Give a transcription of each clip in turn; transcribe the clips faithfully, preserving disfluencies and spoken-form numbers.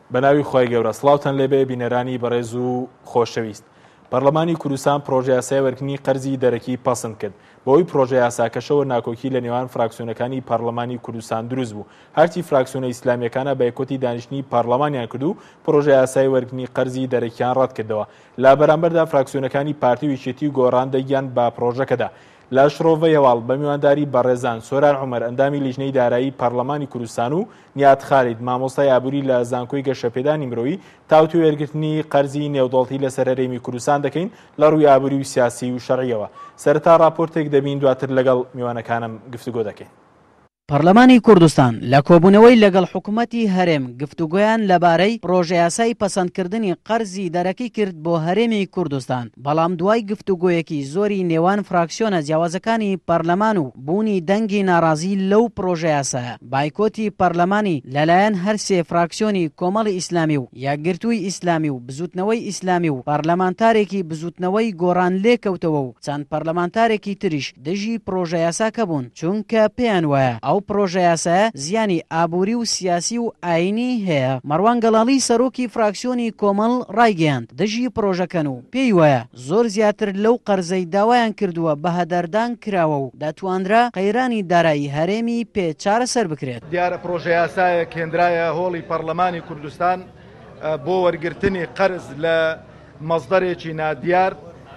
بەناوی خۆی گەورە سڵاوتان لێبێ بینەرانی بەڕێز و خۆشەویست. پەرلەمانی کوردستان پرۆژە یاسای وەرگرتنی قەرزی دەرەکی پەسەند کرد. بۆی پرۆژە یاساکەشەوە ناکۆکی لە نێوان فراکسیۆنەکانی پەرلەمانی کوردستان دروست بوو. هەرچی فراکسیۆنە ئیسلامیەکانە بایکۆتی دانیشتنی پەرلەمانیان کرد و پرۆژە یاسای وەرگرتنی قەرزی دەرەکیان ڕەت کردەوە. لا بەرامبەردا فراکسیۆنەکانی پارتی و یەکێتی و گۆڕان دەگیان بە پرۆژەکەدا. لا شڕۆڤە هێواڵ بە میوانداری بەڕێزان سۆران عومەر ئەندامی لیژنەی دارایی پەرلەمانی کوردستان و نیات خالید مامۆستای ئابووری لە زانکۆی گەشەپێدانی مرۆیی تاوتی وەرگرتنی قەرزی نێودەوڵەتی لەسەر هەرێمی کوردستان دەکەین لە ڕووی ئابووری و سیاسی و شەڕعیەوە. سەرەتا راپۆرتێک دەبین دواتر لەگەڵ میوانەکانم گفتوگۆ دەکەین. پەرلەمانی کوردستان لە کۆبوونەوەی لەگەڵ حکوومەتی هەرێم گفتوگۆیان لەبارەی پرۆژە یاسای پەسەندکردنی قەرزی دەرەکی کرد بۆ هەرێمی کوردستان. بەڵام دوای گفتوگۆیەکی زۆری نێوان فراکسیۆنە جیاوازەکانی پەرلەمان و بوونی دەنگی ناڕازی لەو پرۆژە یاسایە، بایکۆتی پەرلەمانی لەلایەن هەر سێ فراکسیۆنی کۆمەڵی ئیسلامی و یەکگرتووی ئیسلامی و بزوتنەوەی ئیسلامی و پەرلەمانتارێکی بزوتنەوەی گۆڕان لێکەوتەوە و چەند پەرلەمانتارێکی تریش دژی پرۆژە یاساکە بوون، چونکە پێیان وایە ئەو پرۆژە یاسایە زیانی ئابووری و سیاسی و ئاینی هەیە. مەڕوان گەڵاڵی سەرۆکی فراکسیۆنی کۆمەڵ ڕایگەیاند دژی پرۆژەکەن و پێی وایە زۆر زیاتر لەو قەرزەی داوایان کردووە بە هەدەردان کراوە و دەتوانرا قەیرانی دارایی هەرێمی پێ چارەسەر بکرێت. دیارە پرۆژە یاسایە کێندرایە هۆڵی پەرلەمانی کوردستان بۆ وەرگرتنی قەرز لە مەزدەرێکی نادیار.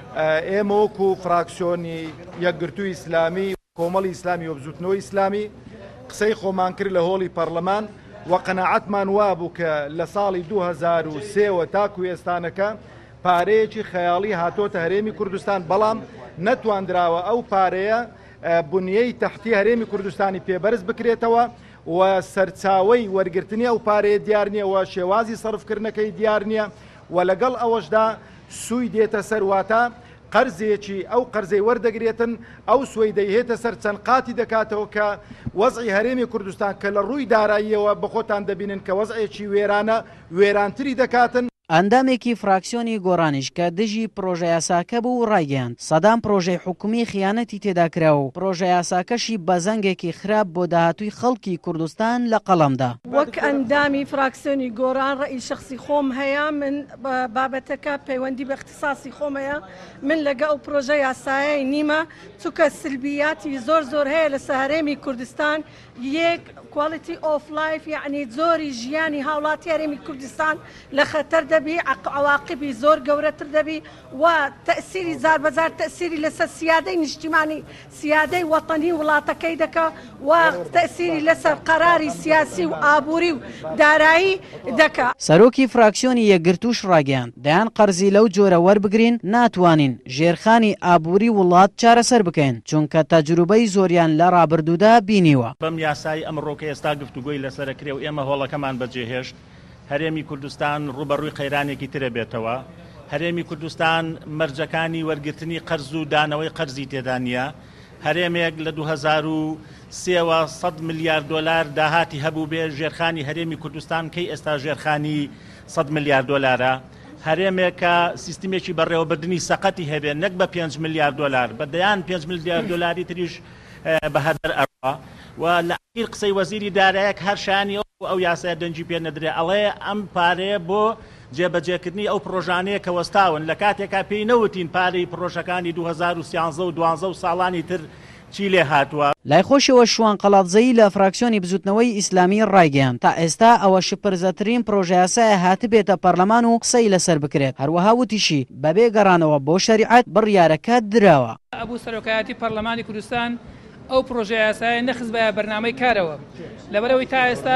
ئێمە وەکو فراکسیۆنی یەکگرتووی ئیسلامی کۆمەڵی ئیسلامی و بزوتنەوەی ئیسلامی قسەی خۆمان کرد لە هۆڵی پەرلەمان و قەناعەتمان وابوو کە لە ساڵی دوو هەزار و سێ تاکو ئێستانەکە پارەیەکی خەیاڵی هاتۆتە هەرێمی کوردستان، بەڵام نەتواندراوە ئەو پارەیە بنیەی تەحتی هەرێمی کوردستانی پێبەرز بکرێتەوە و سەرچاوەی وەرگرتنی ئەو پارەیە دیار نییە و شێوازی سەرفکردنەکەی دیار نییە و لەگەڵ ئەوەشدا سووی دێتە سەرواتە قەرزێکی ئەو قەرزەی وەردەگرێتن ئەو سوی دەیهێتە سەر چەند قاتی دەکاتەوە کە وەزعی هەرێمی کوردستان کە لە ڕووی داراییەوە بە خۆتان دەبینن کە وەزعێکی وێرانە وێرانتری دەکاتن. ئەندامێکی فراکسیۆنی گۆڕانیش کە دژی پرۆژە یاساکە بوو ڕایگەیاند سەدام پرۆژەی حکومی خیانەتی تێدا کراوە و پرۆژە یاساکەشی بەزەنگێکی خراپ بۆ داهاتووی خەڵکی کوردستان لە قەڵەمدا. وەک ئەندامی فراکسیۆنی گۆڕان ڕێی شخصی خۆم هەیە، من بابەتەکە پەیوەندی بە اختصاصی خۆم هەیە، من لەگە ئەو پرۆژە یاسایەی نیمە چونکە سلبیاتی زۆر زۆر هەیە لە هەرێمی کوردستان. یەک کواليتي اوف لايف يعني زۆری ژیانی هاوڵاتی هەرێمی کوردستان لە خەتەر دەبی، عواقبی زۆر گەورەتر دەبی و تەسیری زار بەزار تەسیری لەسەر سیادەی نیشتیمانی سیادەی وەتەنی وڵاتەکەی دەکا و تەسیری لەسەر قەراری سیاسی و ئابووری و دارایی دەکا. سەرۆکی فراکسیۆنی یەکگرتووش ڕاگەیاند دەیان قەرزی لەو جۆرە وەربگرین ناتوانین ژێرخانی ئابووری وڵات چارەسەر بکەین چونکە تەجروبەی زۆریان لە ڕابردوودا بینیوە. بەم یاسای ئەمڕۆکە ئێستا گفتوگۆی لەسەرکرێ و ئێمە هۆڵەکەمان بەجێهێشت هەرێمی کوردستان ڕوبەڕووی قەیرانێکی ترە بێتەوە. هەرێمی کوردستان مەرجەکانی وەرگرتنی قەرز و دانەوەی قەرزی تێدا نیە. هەرێمێک لە دوو هەزار و سێوە سەد ملیار دۆلار داهاتی هەبوو بێ ژێرخانی هەرێمی کوردستان کەی ئێستا ژێرخانی سەد ملیار دۆلارە. هەرێمێکە سیستمێکی بەڕێوەبردننی سەقەتی هەبێ نەک بە پێنج ملیار دۆلار بەدەیان پێنج ملیار دۆلاری تریش بە هەدەر ئەڕوا و لە ئەخیر قسەی وەزیری دارایەک هەر شانی ئەو یاسای دەنجی پێ نەدرێ ئەڵێ ئەم پارەیە بۆ جێبەجێکردنی ئەو پرۆژانەیە کە وەستاون لە کاتێکا پێی نەوتین پارەی پرۆژەکانی دوو هەزار و سیانزە و دوانزە و ساڵانی تر چی لێ هاتووە. لای خۆشەوە شوان قەڵاتزەیی لە فراکسیۆنی بزوتنەوەی ئیسلامی ڕایگەیاند تا ئێستا ئەوە شپرزەترین پرۆژە یاسایە هاتبێتە پەرلەمان و قسەی لەسەر بکرێت. هەروەها وتیشی بەبێ گەڕانەوە بۆ شەریعەت بڕیارەکە دراوە. ئەبوو سەرۆکایەتی پەرلەمانی کوردستان ئەو پرۆژە یاسایە نەخست بە بەرنامەی کارەوە لەبەرەوەی تا ئێستا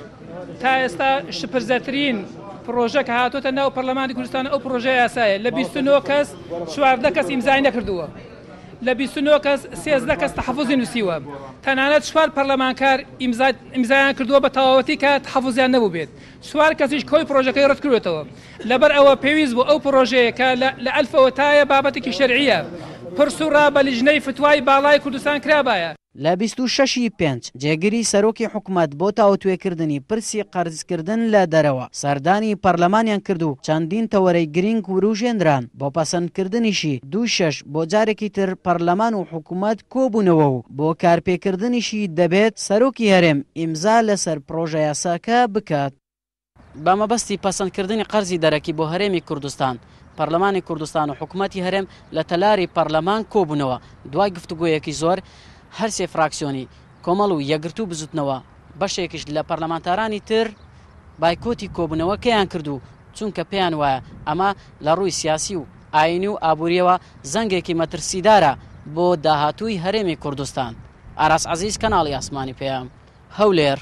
تا ئێستا شپرزەترین پرۆژە کە هاتوۆتە ناو پەرلەمانی کوردستان ئەو پرۆژە یاسایە لە بیست و نۆ کەس چواردە کەس ئیمزای نەکردووە، لە بیست و نۆ کەس سێزدە کەس تەحەفوزی نووسیوە، تەنانەت چوار پەرلەمانکار ئیمزایان کردووە بە تەواوەتی کە تەحەفوزیان نەبوو بێت، چوار کەسیش کۆی پرۆژەکەی ڕەت کردوێتەوە. لەبەر ئەوە پێویست بوو ئەو پرۆژەیە کە لە ئەلفەوە تایە بابەتێکی شەرعیە پرسوڕا بە لیژنەی فتوای باڵای کوردستان کرابایە. لە بیست و شەشی پێنج جێگیری سەرۆکی حکوومەت بۆ تاوتوێکردنی پرسی قەرزکردن لە دەرەوە سەردانی پەرلەمانیان کرد و چەندین تەوەرەی گرنگ وروژێنران بۆ پەسەندکردنیشی دوو شەش بۆ جارێکی تر پەرلەمان و حکوومەت کۆبوونەوە و بۆ کارپێکردنیشی دەبێت سەرۆکی هەرێم ئیمزا لەسەر پرۆژە یاساکە بکات. بە مەبەستی پەسەندکردنی قەرزی دەرەکی بۆ هەرێمی کوردستان پەرلەمانی کوردستان و حکوومەتی هەرێم لە تەلاری پەرلەمان کۆبوونەوە دوای گفتوگۆیەکی زۆر هەرسێ فراکسیۆنی کۆمەڵ و یەکگرتوو بزوتنەوە بەشێکیش لە پەرلەمانتارانی تر بایکۆتی کۆبوونەوەکەیان کردو چونکە پێیان وایە ئەمە لە ڕووی سیاسی و ئاینی و ئابوووریەوە زەنگێکی مەترسیدارە بۆ داهاتووی هەرێمی کوردستان. ئاراس عەزیز کەناڵی ئاسمانی پێیام هەولێر.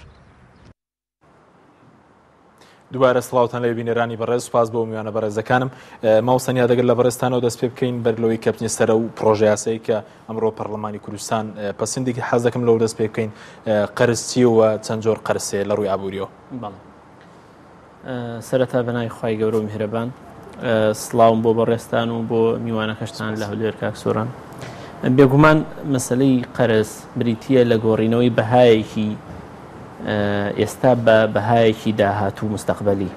دوبارە سڵاوتان لە بینەرانی بەڕێز سوپاس بۆ میوانە بەڕێزەکانم ماوسەنیا دەگەر لە بەڕێستانەوە دەست پێ بکەین بەرلەوەی کەپنی سەرە و پرۆژه یاسایی کە ئەمڕۆ پەرلەمانی کوردستان پەسەندێکی حەز دەکەم لەوە دەست پێ بکەین قەرز چییەوە چەند جۆر قەرزێ لە ڕووی ئابووریەوە. سەرەتا بەناوی خوای گەورە و میهرەبان سڵاوم بۆ بەڕێستان و بۆ میوانەکەشتان لە هەولێر کاکسۆران. بێگومان مەسەلەی قەرز بریتیە لە گۆڕینەوەی بەهایەکی ئێستا بە بەهایەکی داهاتوو مستەقبەلی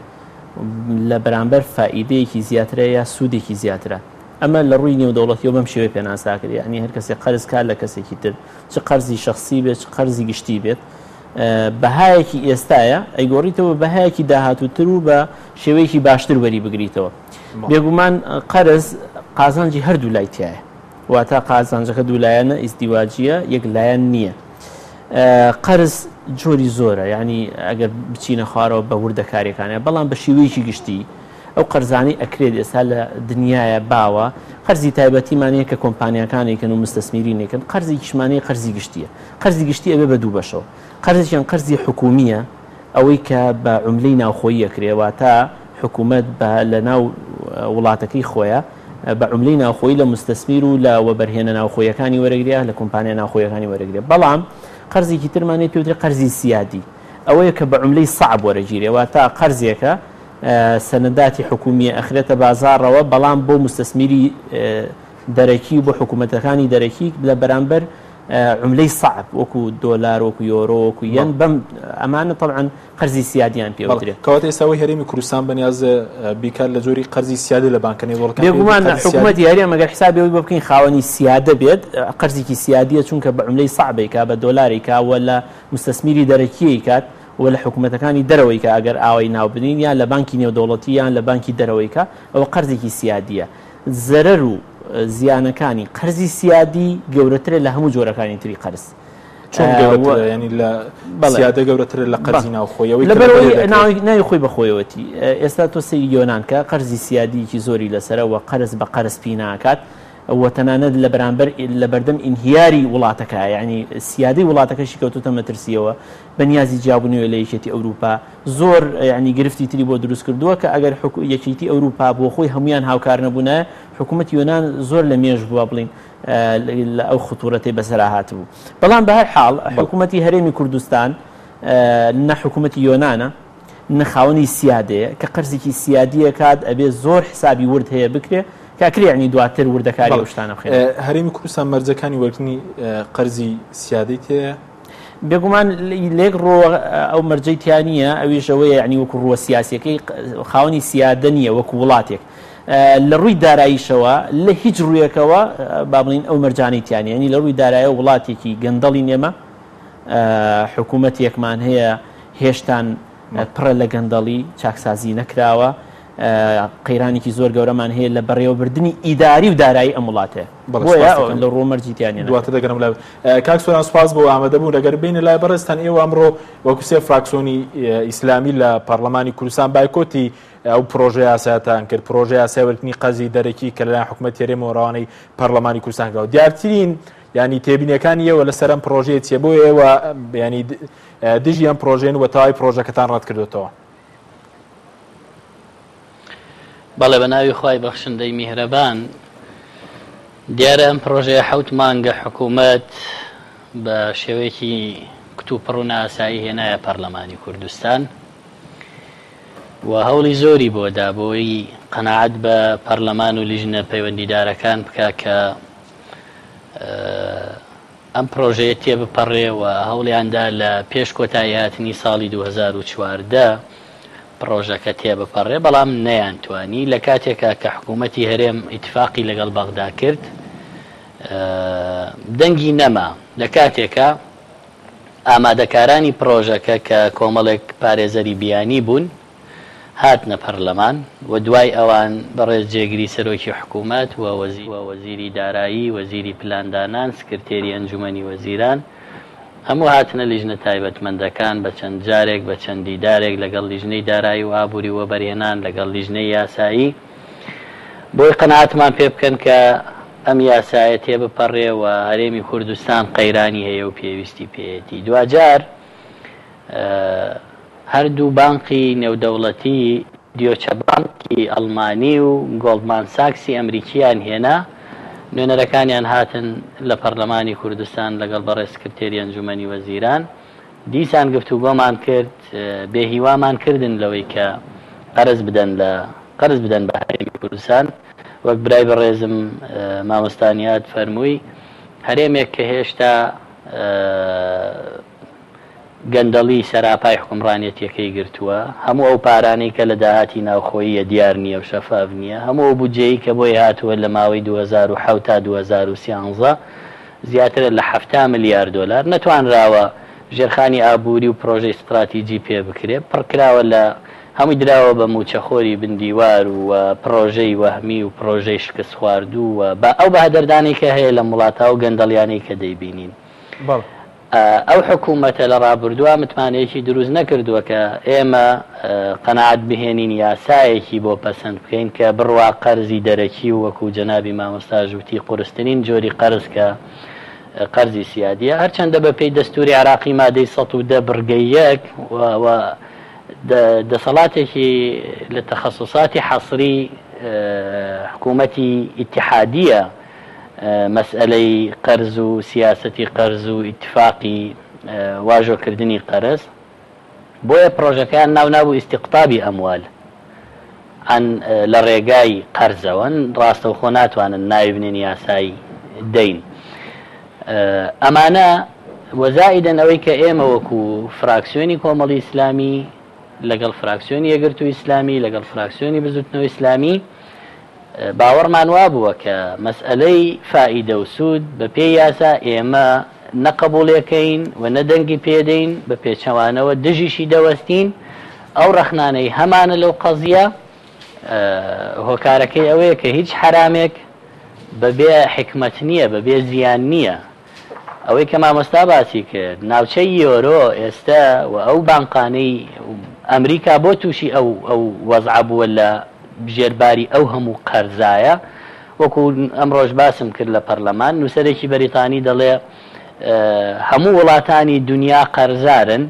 لە بەرامبەر فائیدەیەکی زیاترە یا سوودێکی زیاترە. ئەمە لە ڕووی نێودەوڵەتیەوە بەم شێوەیە پێناساکرد، یعنی هەر کەسێک قەرز کار لە کەسێکی تر چ قەرزی شخصی بێت چ قەرزی گشتی بێت بەهایەکی ئێستایە ئەیگۆڕیتەوە بەهایەکی داهاتووتر و بە شێوەیەکی باشتر وەری بگریتەوە. بێگومان قەرز قازانجی هەردوو لای تایە واتە قازانجەکە دوولایەنە ئیزدیواجیە یەک لایەن نییە. قەرز جۆری زۆرە، یعنی ئەگەر بچینە خوارەوە بە وردەکاریەکانە بەڵام بە شێوەیەکی گشتی ئەو قەرزانەی ئەکرێت ئێستا لە دنیاە باوە قەرزی تایبەتیمانەیە کە کۆمپانیەکانێکن و مستەسمیرینێکن قەرزی کشمانەی قەرزی گشتیە. قەرزی گشتی ئەبێ بە دوو بەشەوە، قەرزیان قەرزی حکومیە ئەوەی کە بە عوملەی ناوخۆیی ئەکرێەوە تا حکوومەت لە ناو وڵاتەکەی خۆیە بە عوملەی ناوخۆیی لە مستەسمیر و لە وەبەرهێنە ناوخۆیەکانی وەرەگرێ لە کۆمپانیا ناوخۆیەکانی وەرەگرێ. بەڵام قەرزێکی ترمانێت پێوترێت قەرزی سیادی ئەوەیە کە بە عوملەی سەعب وەرەگیرێەوە تا قەرزێکە سەنەداتی حکومیە ئەخرێتە بازاڕەوە بەڵام بۆ مستەسمیری دەرەکی بۆ حکوومەتەکانی دەرەکی لە بەرامبەر عملەی سەعب وەکو دۆلار وەکو یۆرۆ وەکو یەن بەم ئەمانە طبعاً قەرزی سیادیان پێوترێت. کەواتە ئێستاوەی هەرێمی کوردستان بەنیازە بیکار لە جۆری قەرزی سیادی لە بانکە نێودەوڵەتەکان. بێگومان حکوومەتی هەرێم ئەگەر حسابەوەی بۆ بکەین خاوەنی سیادە بێت قەرزێکی سیادیە چونکە بە عملەی سەعبێکا بە دۆلاری کاوە لە مستەسمیری دەرەکیەی کات و لە حکوومەتەکانی دەرەوەی کە ئەگەر ئاوای ناوبنین یان لە بانکی نێودەوڵەتی یان لە بانکی دەرەوەیکە ئەوە قەرزێکی سیادیە. زەرەر و زیانەکانی قەرزی سیادی گەورەترە لە هەموو جۆرەکانی تری قەرز. چۆن گەورەترە؟ ینی لە سیادە گەورەترە لە قەرزی ناوخۆیەوەی لەبەرەوەی ناوی خۆی بەخۆیەوەتی. ئێستا تۆ سەیری یۆنان کە قەرزی سیادیکی زۆری لەسەرەوە قەرز بە قەرز پێ ناکات و تەنانەت لە بەرامبەر لە بەردەم ئینهیاری وڵاتەکە، یعنی سیادەی وڵاتەکەشی کەوتوتە مەترسیەوە بەنیازی جیاببوونەوە لە یەکێتی ئەوروپا زۆر ینی گرفتی تری بۆ دروست کردووە کە ئەگەر یەکێتی ئەوروپا بۆ خۆی هەمویان هاوکار نەبوونە حکوومەتی یۆنان زۆر لە مێژ بووە بڵین لە ئەو خطورەتی بەسەرا هاتبوو. بەڵام بە هەر حاڵ حکوومەتی هەرێمی کوردستان نە حکوومەتی یۆنانە نەخاوەنی سیادەیە کە قەرزێکی سیادیە کات ئەبێ زۆر حسابی ورد هەیە بکرێ کاکری عنی دواتر وردەکاری شتانە بخێن. هەرێمی کوردستان مەرجەکانی وەرگنی قەرزی سیادی تەیە؟ بێگومان لێک ڕۆ ئەو مەرجەی تیانە ئەویش ئەوەیە عنی وەکو ڕووە سیاسیەکەی خاوەنی سیادە نییە وەکو وڵاتێک لە ڕووی داراییشەوە لە هیچ ڕوویەکەوە با بڵین ئەو مەرجانەی تیانە، ینی لە ڕووی دارایە وڵاتێکی گەندەڵی نێمە حکوومەتێکمان هەیە هێشتان پڕە لە گەندەڵی چاکسازی نەکراوە قەیرانێکی زۆر گەورەمان هەیە لە بەڕێوەبردننی ئیداری و دارایی ئەم وڵاتێ لە ڕۆمەرجیتیانە. دواتە دەگەرم لە کاکسۆران سوپاس بۆ ئامادەبوو لەگەر بینە لای بەڕێستان ئێوە ئەمڕۆ وەکو سێ فراکسیۆنی ئیسلامی لە پەرلەمانی کوردستان بایکۆتی ئەو پرۆژە یاسایەتان کرد، پرۆژە یاسایەوەرگرتنی قەرزی دەرەکی کە لەلایەن حکوومەتی هەرێمی ڕەوانەی پەرلەمانی کوردستان کراوە. دیارترین ینی تێبینیەکانی ئێوە لەسەر ئەم پرۆژەیە چیە؟ بۆ ئێوە ینی دژی ئەم پرۆژێن و تەواوی پرۆژەکەتان ڕەت کردوتەوە؟ بەڵێ بە ناوی خوای بەخشندەی میهرەبان دیارە ئەم پرۆژەیە حەوت مانگە حکوومەت بە شێوەیەکی کتوپڕ و ناسایی هێنایە پەرلەمانی کوردستان و هەوڵی زۆری بۆدا بۆی قەناعەت بە پەرلەمان و لیژنە پەیوەندیدارەکان بکە کە ئەم پرۆژەیە تێبپەڕێ و هەوڵیاندا لە پێش کۆتایی هاتنی ساڵی دوو هەزار و چواردە پرۆژەکە تێبپەڕێ، بەڵام نەیانتوانی لە کاتێکە کە حکوومەتی هەرێم ئیتفاقی لەگەڵ بەغدا کرد دەنگی نەما لە کاتێکە ئامادەکارانی پرۆژەکە کە کۆمەڵێک پارێزەری بیانی بوون هاتنە پەرلەمان و دوای ئەوان بەڕێز جێگیری سەرۆکی حکوومەت و وەزیری دارایی وەزیری پلاندانان سکرتێری ئەنجومەنی وەزیران هەموو هاتنە لیژنە تایبەتمەندەکان بە چەند جارێک بە چەندی دارێک لەگەڵ لیژنەی دارایی و ئابووری وەبەرهێنان لەگەڵ لیژنەی یاسایی بۆی قەناعەتمان پێ بکەن کە ئەم یاسایە تێبپەڕێ و هەرێمی کوردستان قەیرانی هەیە و پێویستی پێیەتی. دوجار هەردوو بانقی نێودەوڵەتی دیۆچە بانکی ئەڵمانی و گۆڵدمان ساکسی ئەمریکیان هێنا نوێنەرەکانیان هاتن لە پەرلەمانی کوردستان لەگەڵ بەڕێز سکرتێری ئەنجومەنی وەزیران دیسان گفتوگۆمان کرد بێهیوامان کردن لەوەی کە قەرز بدەن لە قەرز بدەن بە هەرێمی کوردستان. وەک برای بەڕێزم مامۆستانیات فەرمووی هەرێمێک کە هێشتا گەندەڵی سەراپای حکومڕانێتیەکەی گرتووە هەموو ئەو پارانەی کە لە داهاتی ناوخۆییە دیار نییە و شەفاف نییە هەموو ئەو بودجەیە کە بۆی هاتووە لە ماوەی دوو هەزار و حەوت تا دوو هەزار و سیانزە زیاتر لە حەفتا ملیار دۆلار نەتوانراوە ژێرخانی ئابووری و پرۆژەی استراتیجی پێ بکرێت پڕکراوە لە هەمووی دراوە بە موچەخۆری بندیوار و پرۆژەی وەهمی و پرۆژەی شکست خواردوو و بە ئەو بەهدەردانی کە هەیە لە وڵاتە و گەندەڵیانەی کە دەیبینین. ئەو حکوومەتە لە ڕابردووە متمانەیەکی دروست نەکردووە کە ئێمە قەناعەت بهێنین یاسایەکی بۆ پەسەند بکەین کە بڕوا قەرزی دەرەکی و وەکو جەنابی مامۆستا ژووتی قورستترین جۆری قەرز کە قەرزی سیادیە هەرچەندە بە پێی دەستوری عراقی مادەی سەد و دە بڕگەی یەک دەسەڵاتێکی لە تەخەسوساتی حەسری حکوومەتی ئیتیحادیە مەسئلەی قەرز و سیاسەتی قەرز و ئیتفاقی واژۆکردنی قەرز بۆیە پرۆژەکەیان ناو نابوو ئیستیقطابی ئەموال ئەن لە ڕێگای قەرزەوەن ڕاستەوخۆ ناتوانن ناوی بنێن یاسایی دەین. ئەمانە وەزائیدەن ئەوەی کە ئێمە وەکو فراکسیۆنی کۆمەڵی ئیسلامی لەگەڵ فراکسیۆنی یەکگرتووی ئیسلامی لەگەڵ فراکسیۆنی بزوتنەوەی ئیسلامی باوەڕمان وابووە کە مەسئلەی فائیدە و سوود بە پێی یاسا ئێمە نەقبوڵەکەین و نەدەنگی پێدەین بە پێچەوانەوە دژیشی دەوەستین ئەو ڕەخنانەی هەمانە لەو قەزیە هۆکارەکەی ئەوەیە کە هیچ حرامێک بەبێ حکمت نییە بەبێ زیان نییە. ئەوەی کە مامۆستا باسی کرد ناوچەی یۆرۆ ئێستا و ئەو بانقانەی ئەمریکا بۆ تووشی ئەو ئەو وەزع بووە لە ژێرباری ئەو هەموو قەرزایە وەکو ئەمڕۆژ باسم کرد لە پەرلەمان نووسەرێکی بەریتانی دەڵێ هەموو وڵاتانی دنیا قەرزارن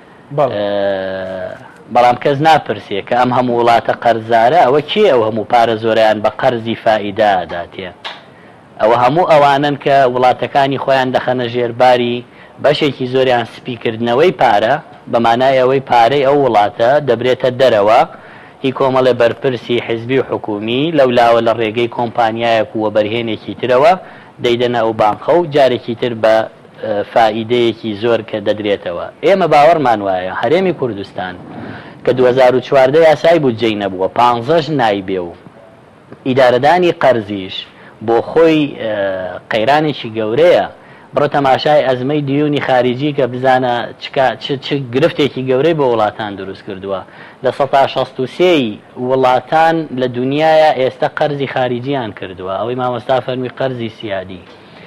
بەڵام کەس ناپرسێ کە ئەم هەموو وڵاتە قەرزارە ئەوە کێ ئەو هەموو پارە زۆریان بە قەرزی فائیداداتێ ئەوە هەموو ئەوانن کە وڵاتەکانی خۆیان دەخەنە ژێرباری بەشێکی زۆریان سپیکردنەوەی پارە بەمانای ئەوەی پارەی ئەو وڵاتە دەبرێتە دەرەوە هی کۆمەڵە بەرپرسی حیزبی و حکومی لەولاوە لە ڕێگەی کۆمپانیایەک و وەبەرهێنێکی ترەوە دەیدەنە ئەو بانقە و جارێکی تر بە فائیدەیەکی زۆر کە دەدرێتەوە. ئێمە باوەڕمان وایە هەرێمی کوردستان کە دوو هەزار و چواردە یاسای بودجەی نەبووە پانزەش نایبێ و ئیدارەدانی قەرزیش بۆ خۆی قەیرانێکی گەورەیە بڕە تەماشای ئەزمەی دیونی خارجی کە بزانە چ گرفتێکی گەورەی بۆ وڵاتان دروست کردووە لە سەد تا شەست و سێی وڵاتان لە دنیاە ئێستا قەرزی خارجیان کردووە ئەوەی مامۆستا فەرمی قەرزی سیادی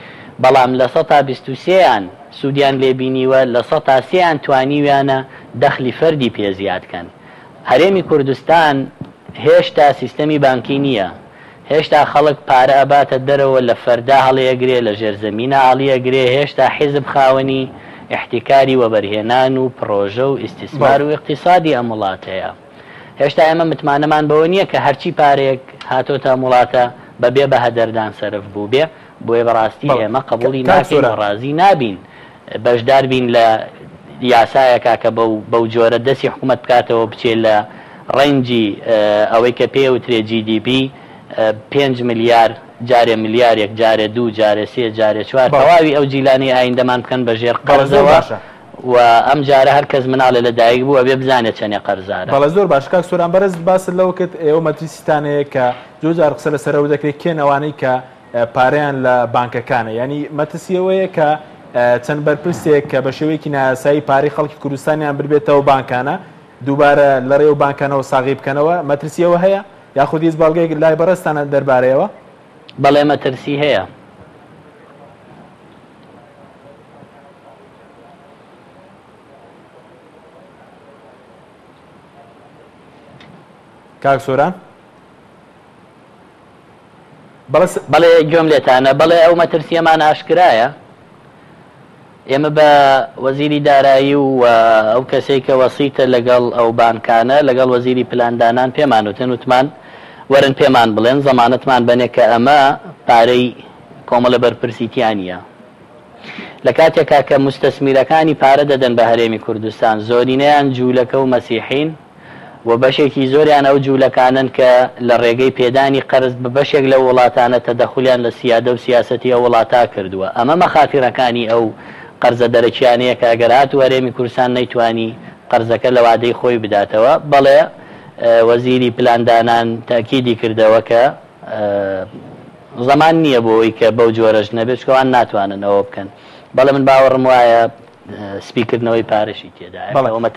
بەڵام لە سەد تا بیست و سێیان سوودیان لێبینیوە لە سەد تا سێیان توانیویانە دەخلی فەردی پێزیادکەن. هەرێمی کوردستان هێشتا سیستەمی بانکی نییە هێشتا خەڵک پارە ئەباتە دەرەوە لە فەردا هەڵەیەگرێ لە ژێرزەمینە هەڵیەگرێ هێشتا حیزب خاوەنی احتیکاری وەبەرهێنان و پرۆژە و ئیستیسمار و اقتصادی ئەم وڵاتەیە. هێشتا ئێمە متمانەمان بەوە نییە کە هەرچی پارێک هاتۆتە وڵاتە بەبێ بە هەدەردان سەرف بوو بێ بۆیە بەڕاستی ئێمە قبولی ناکەین ڕازی نابین بەشدار بین لە یاسایەکە کە بەو جۆرە دەستی حکوومەت بکاتەوە بچێت لە ڕەنجی ئەوەی کە پێ وترێ جی دی پی پێنج ملیار جارێ ملیارێک جارێ دوو جارێ سێ جارێ چوار تەواوی ئەو جیلانی ئایندەمان بکەن بە ژێر قەرزەوە و ئەم جارە هەر کەس مناڵێ لە دایک بوو ئەبێ بزانێت چەندێ قەرزارە. بەڵە زۆر باش کاک سۆران بەرز باست لەوە کرد ئێوە مەترسیتانەیە کە زۆر جار قسە لەسەرەوە دەکرێت کێنەوانەی کە پارەیان لە بانکەکانە ینی مەترسیەوەیە کە چەند بەرپرسێک کە بە شێوەیەکی نایاسایی پارەی خەڵکی کوردستانیان ببێتەوە بانکانە دووبارە لە ڕێو بانکانەوە ساغی بکەنەوە مەترسیەوە هەیە یاخود هیچ بەڵگەیەک لای بەڕێستانە دەربارەیەوە؟ بەڵێ مەترسی هەیە. کاک سۆران بەڵێ گوێم لێتانە بەڵێ ئەو مەترسیەمان ئاشکرایە. ئێمە بە وەزیری دارایی و ئەو کەسێک کە وەسیتە لەگەڵ ئەو بانکانە لەگەڵ وەزیری پلاندانان پێمان وتن وتمان وەرن پێمان بڵێن زەمانەتمان بنێ کە ئەمە پارەی کۆمەڵە بەرپرسیتیانە. لە کاتێکا کە مستەسمیرەکانی پارە دەدەن بە هەرێمی کوردستان زۆرینەیان جوولەکە و مەسیحین و بەشێکی زۆریان ئەو جوولەکانن کە لە ڕێگەی پێدانی قەرز بە بەشێک لە وڵاتانە تەدەخولیان لە سیادە و سیاسەتی ئەو وڵاتە کردووە. ئەمە مەخاتیرەکانی ئەو قەرزە دەرەکیانەیە کە ئەگەر هات وەرێمی کوردستان نەیتوانی قەرزەکە لە وادەی خۆی بداتەوە. بەڵێ وەزیری پلاندانان تاکیدی کردەوە کە زەمان نییە بۆەوەی کە بەو جۆرەش نەبێت چکەوان ناتوانن ئەوە بکەن. بەڵێ من باوەڕم وایە سپیکردنەوەی پارەشی تێدا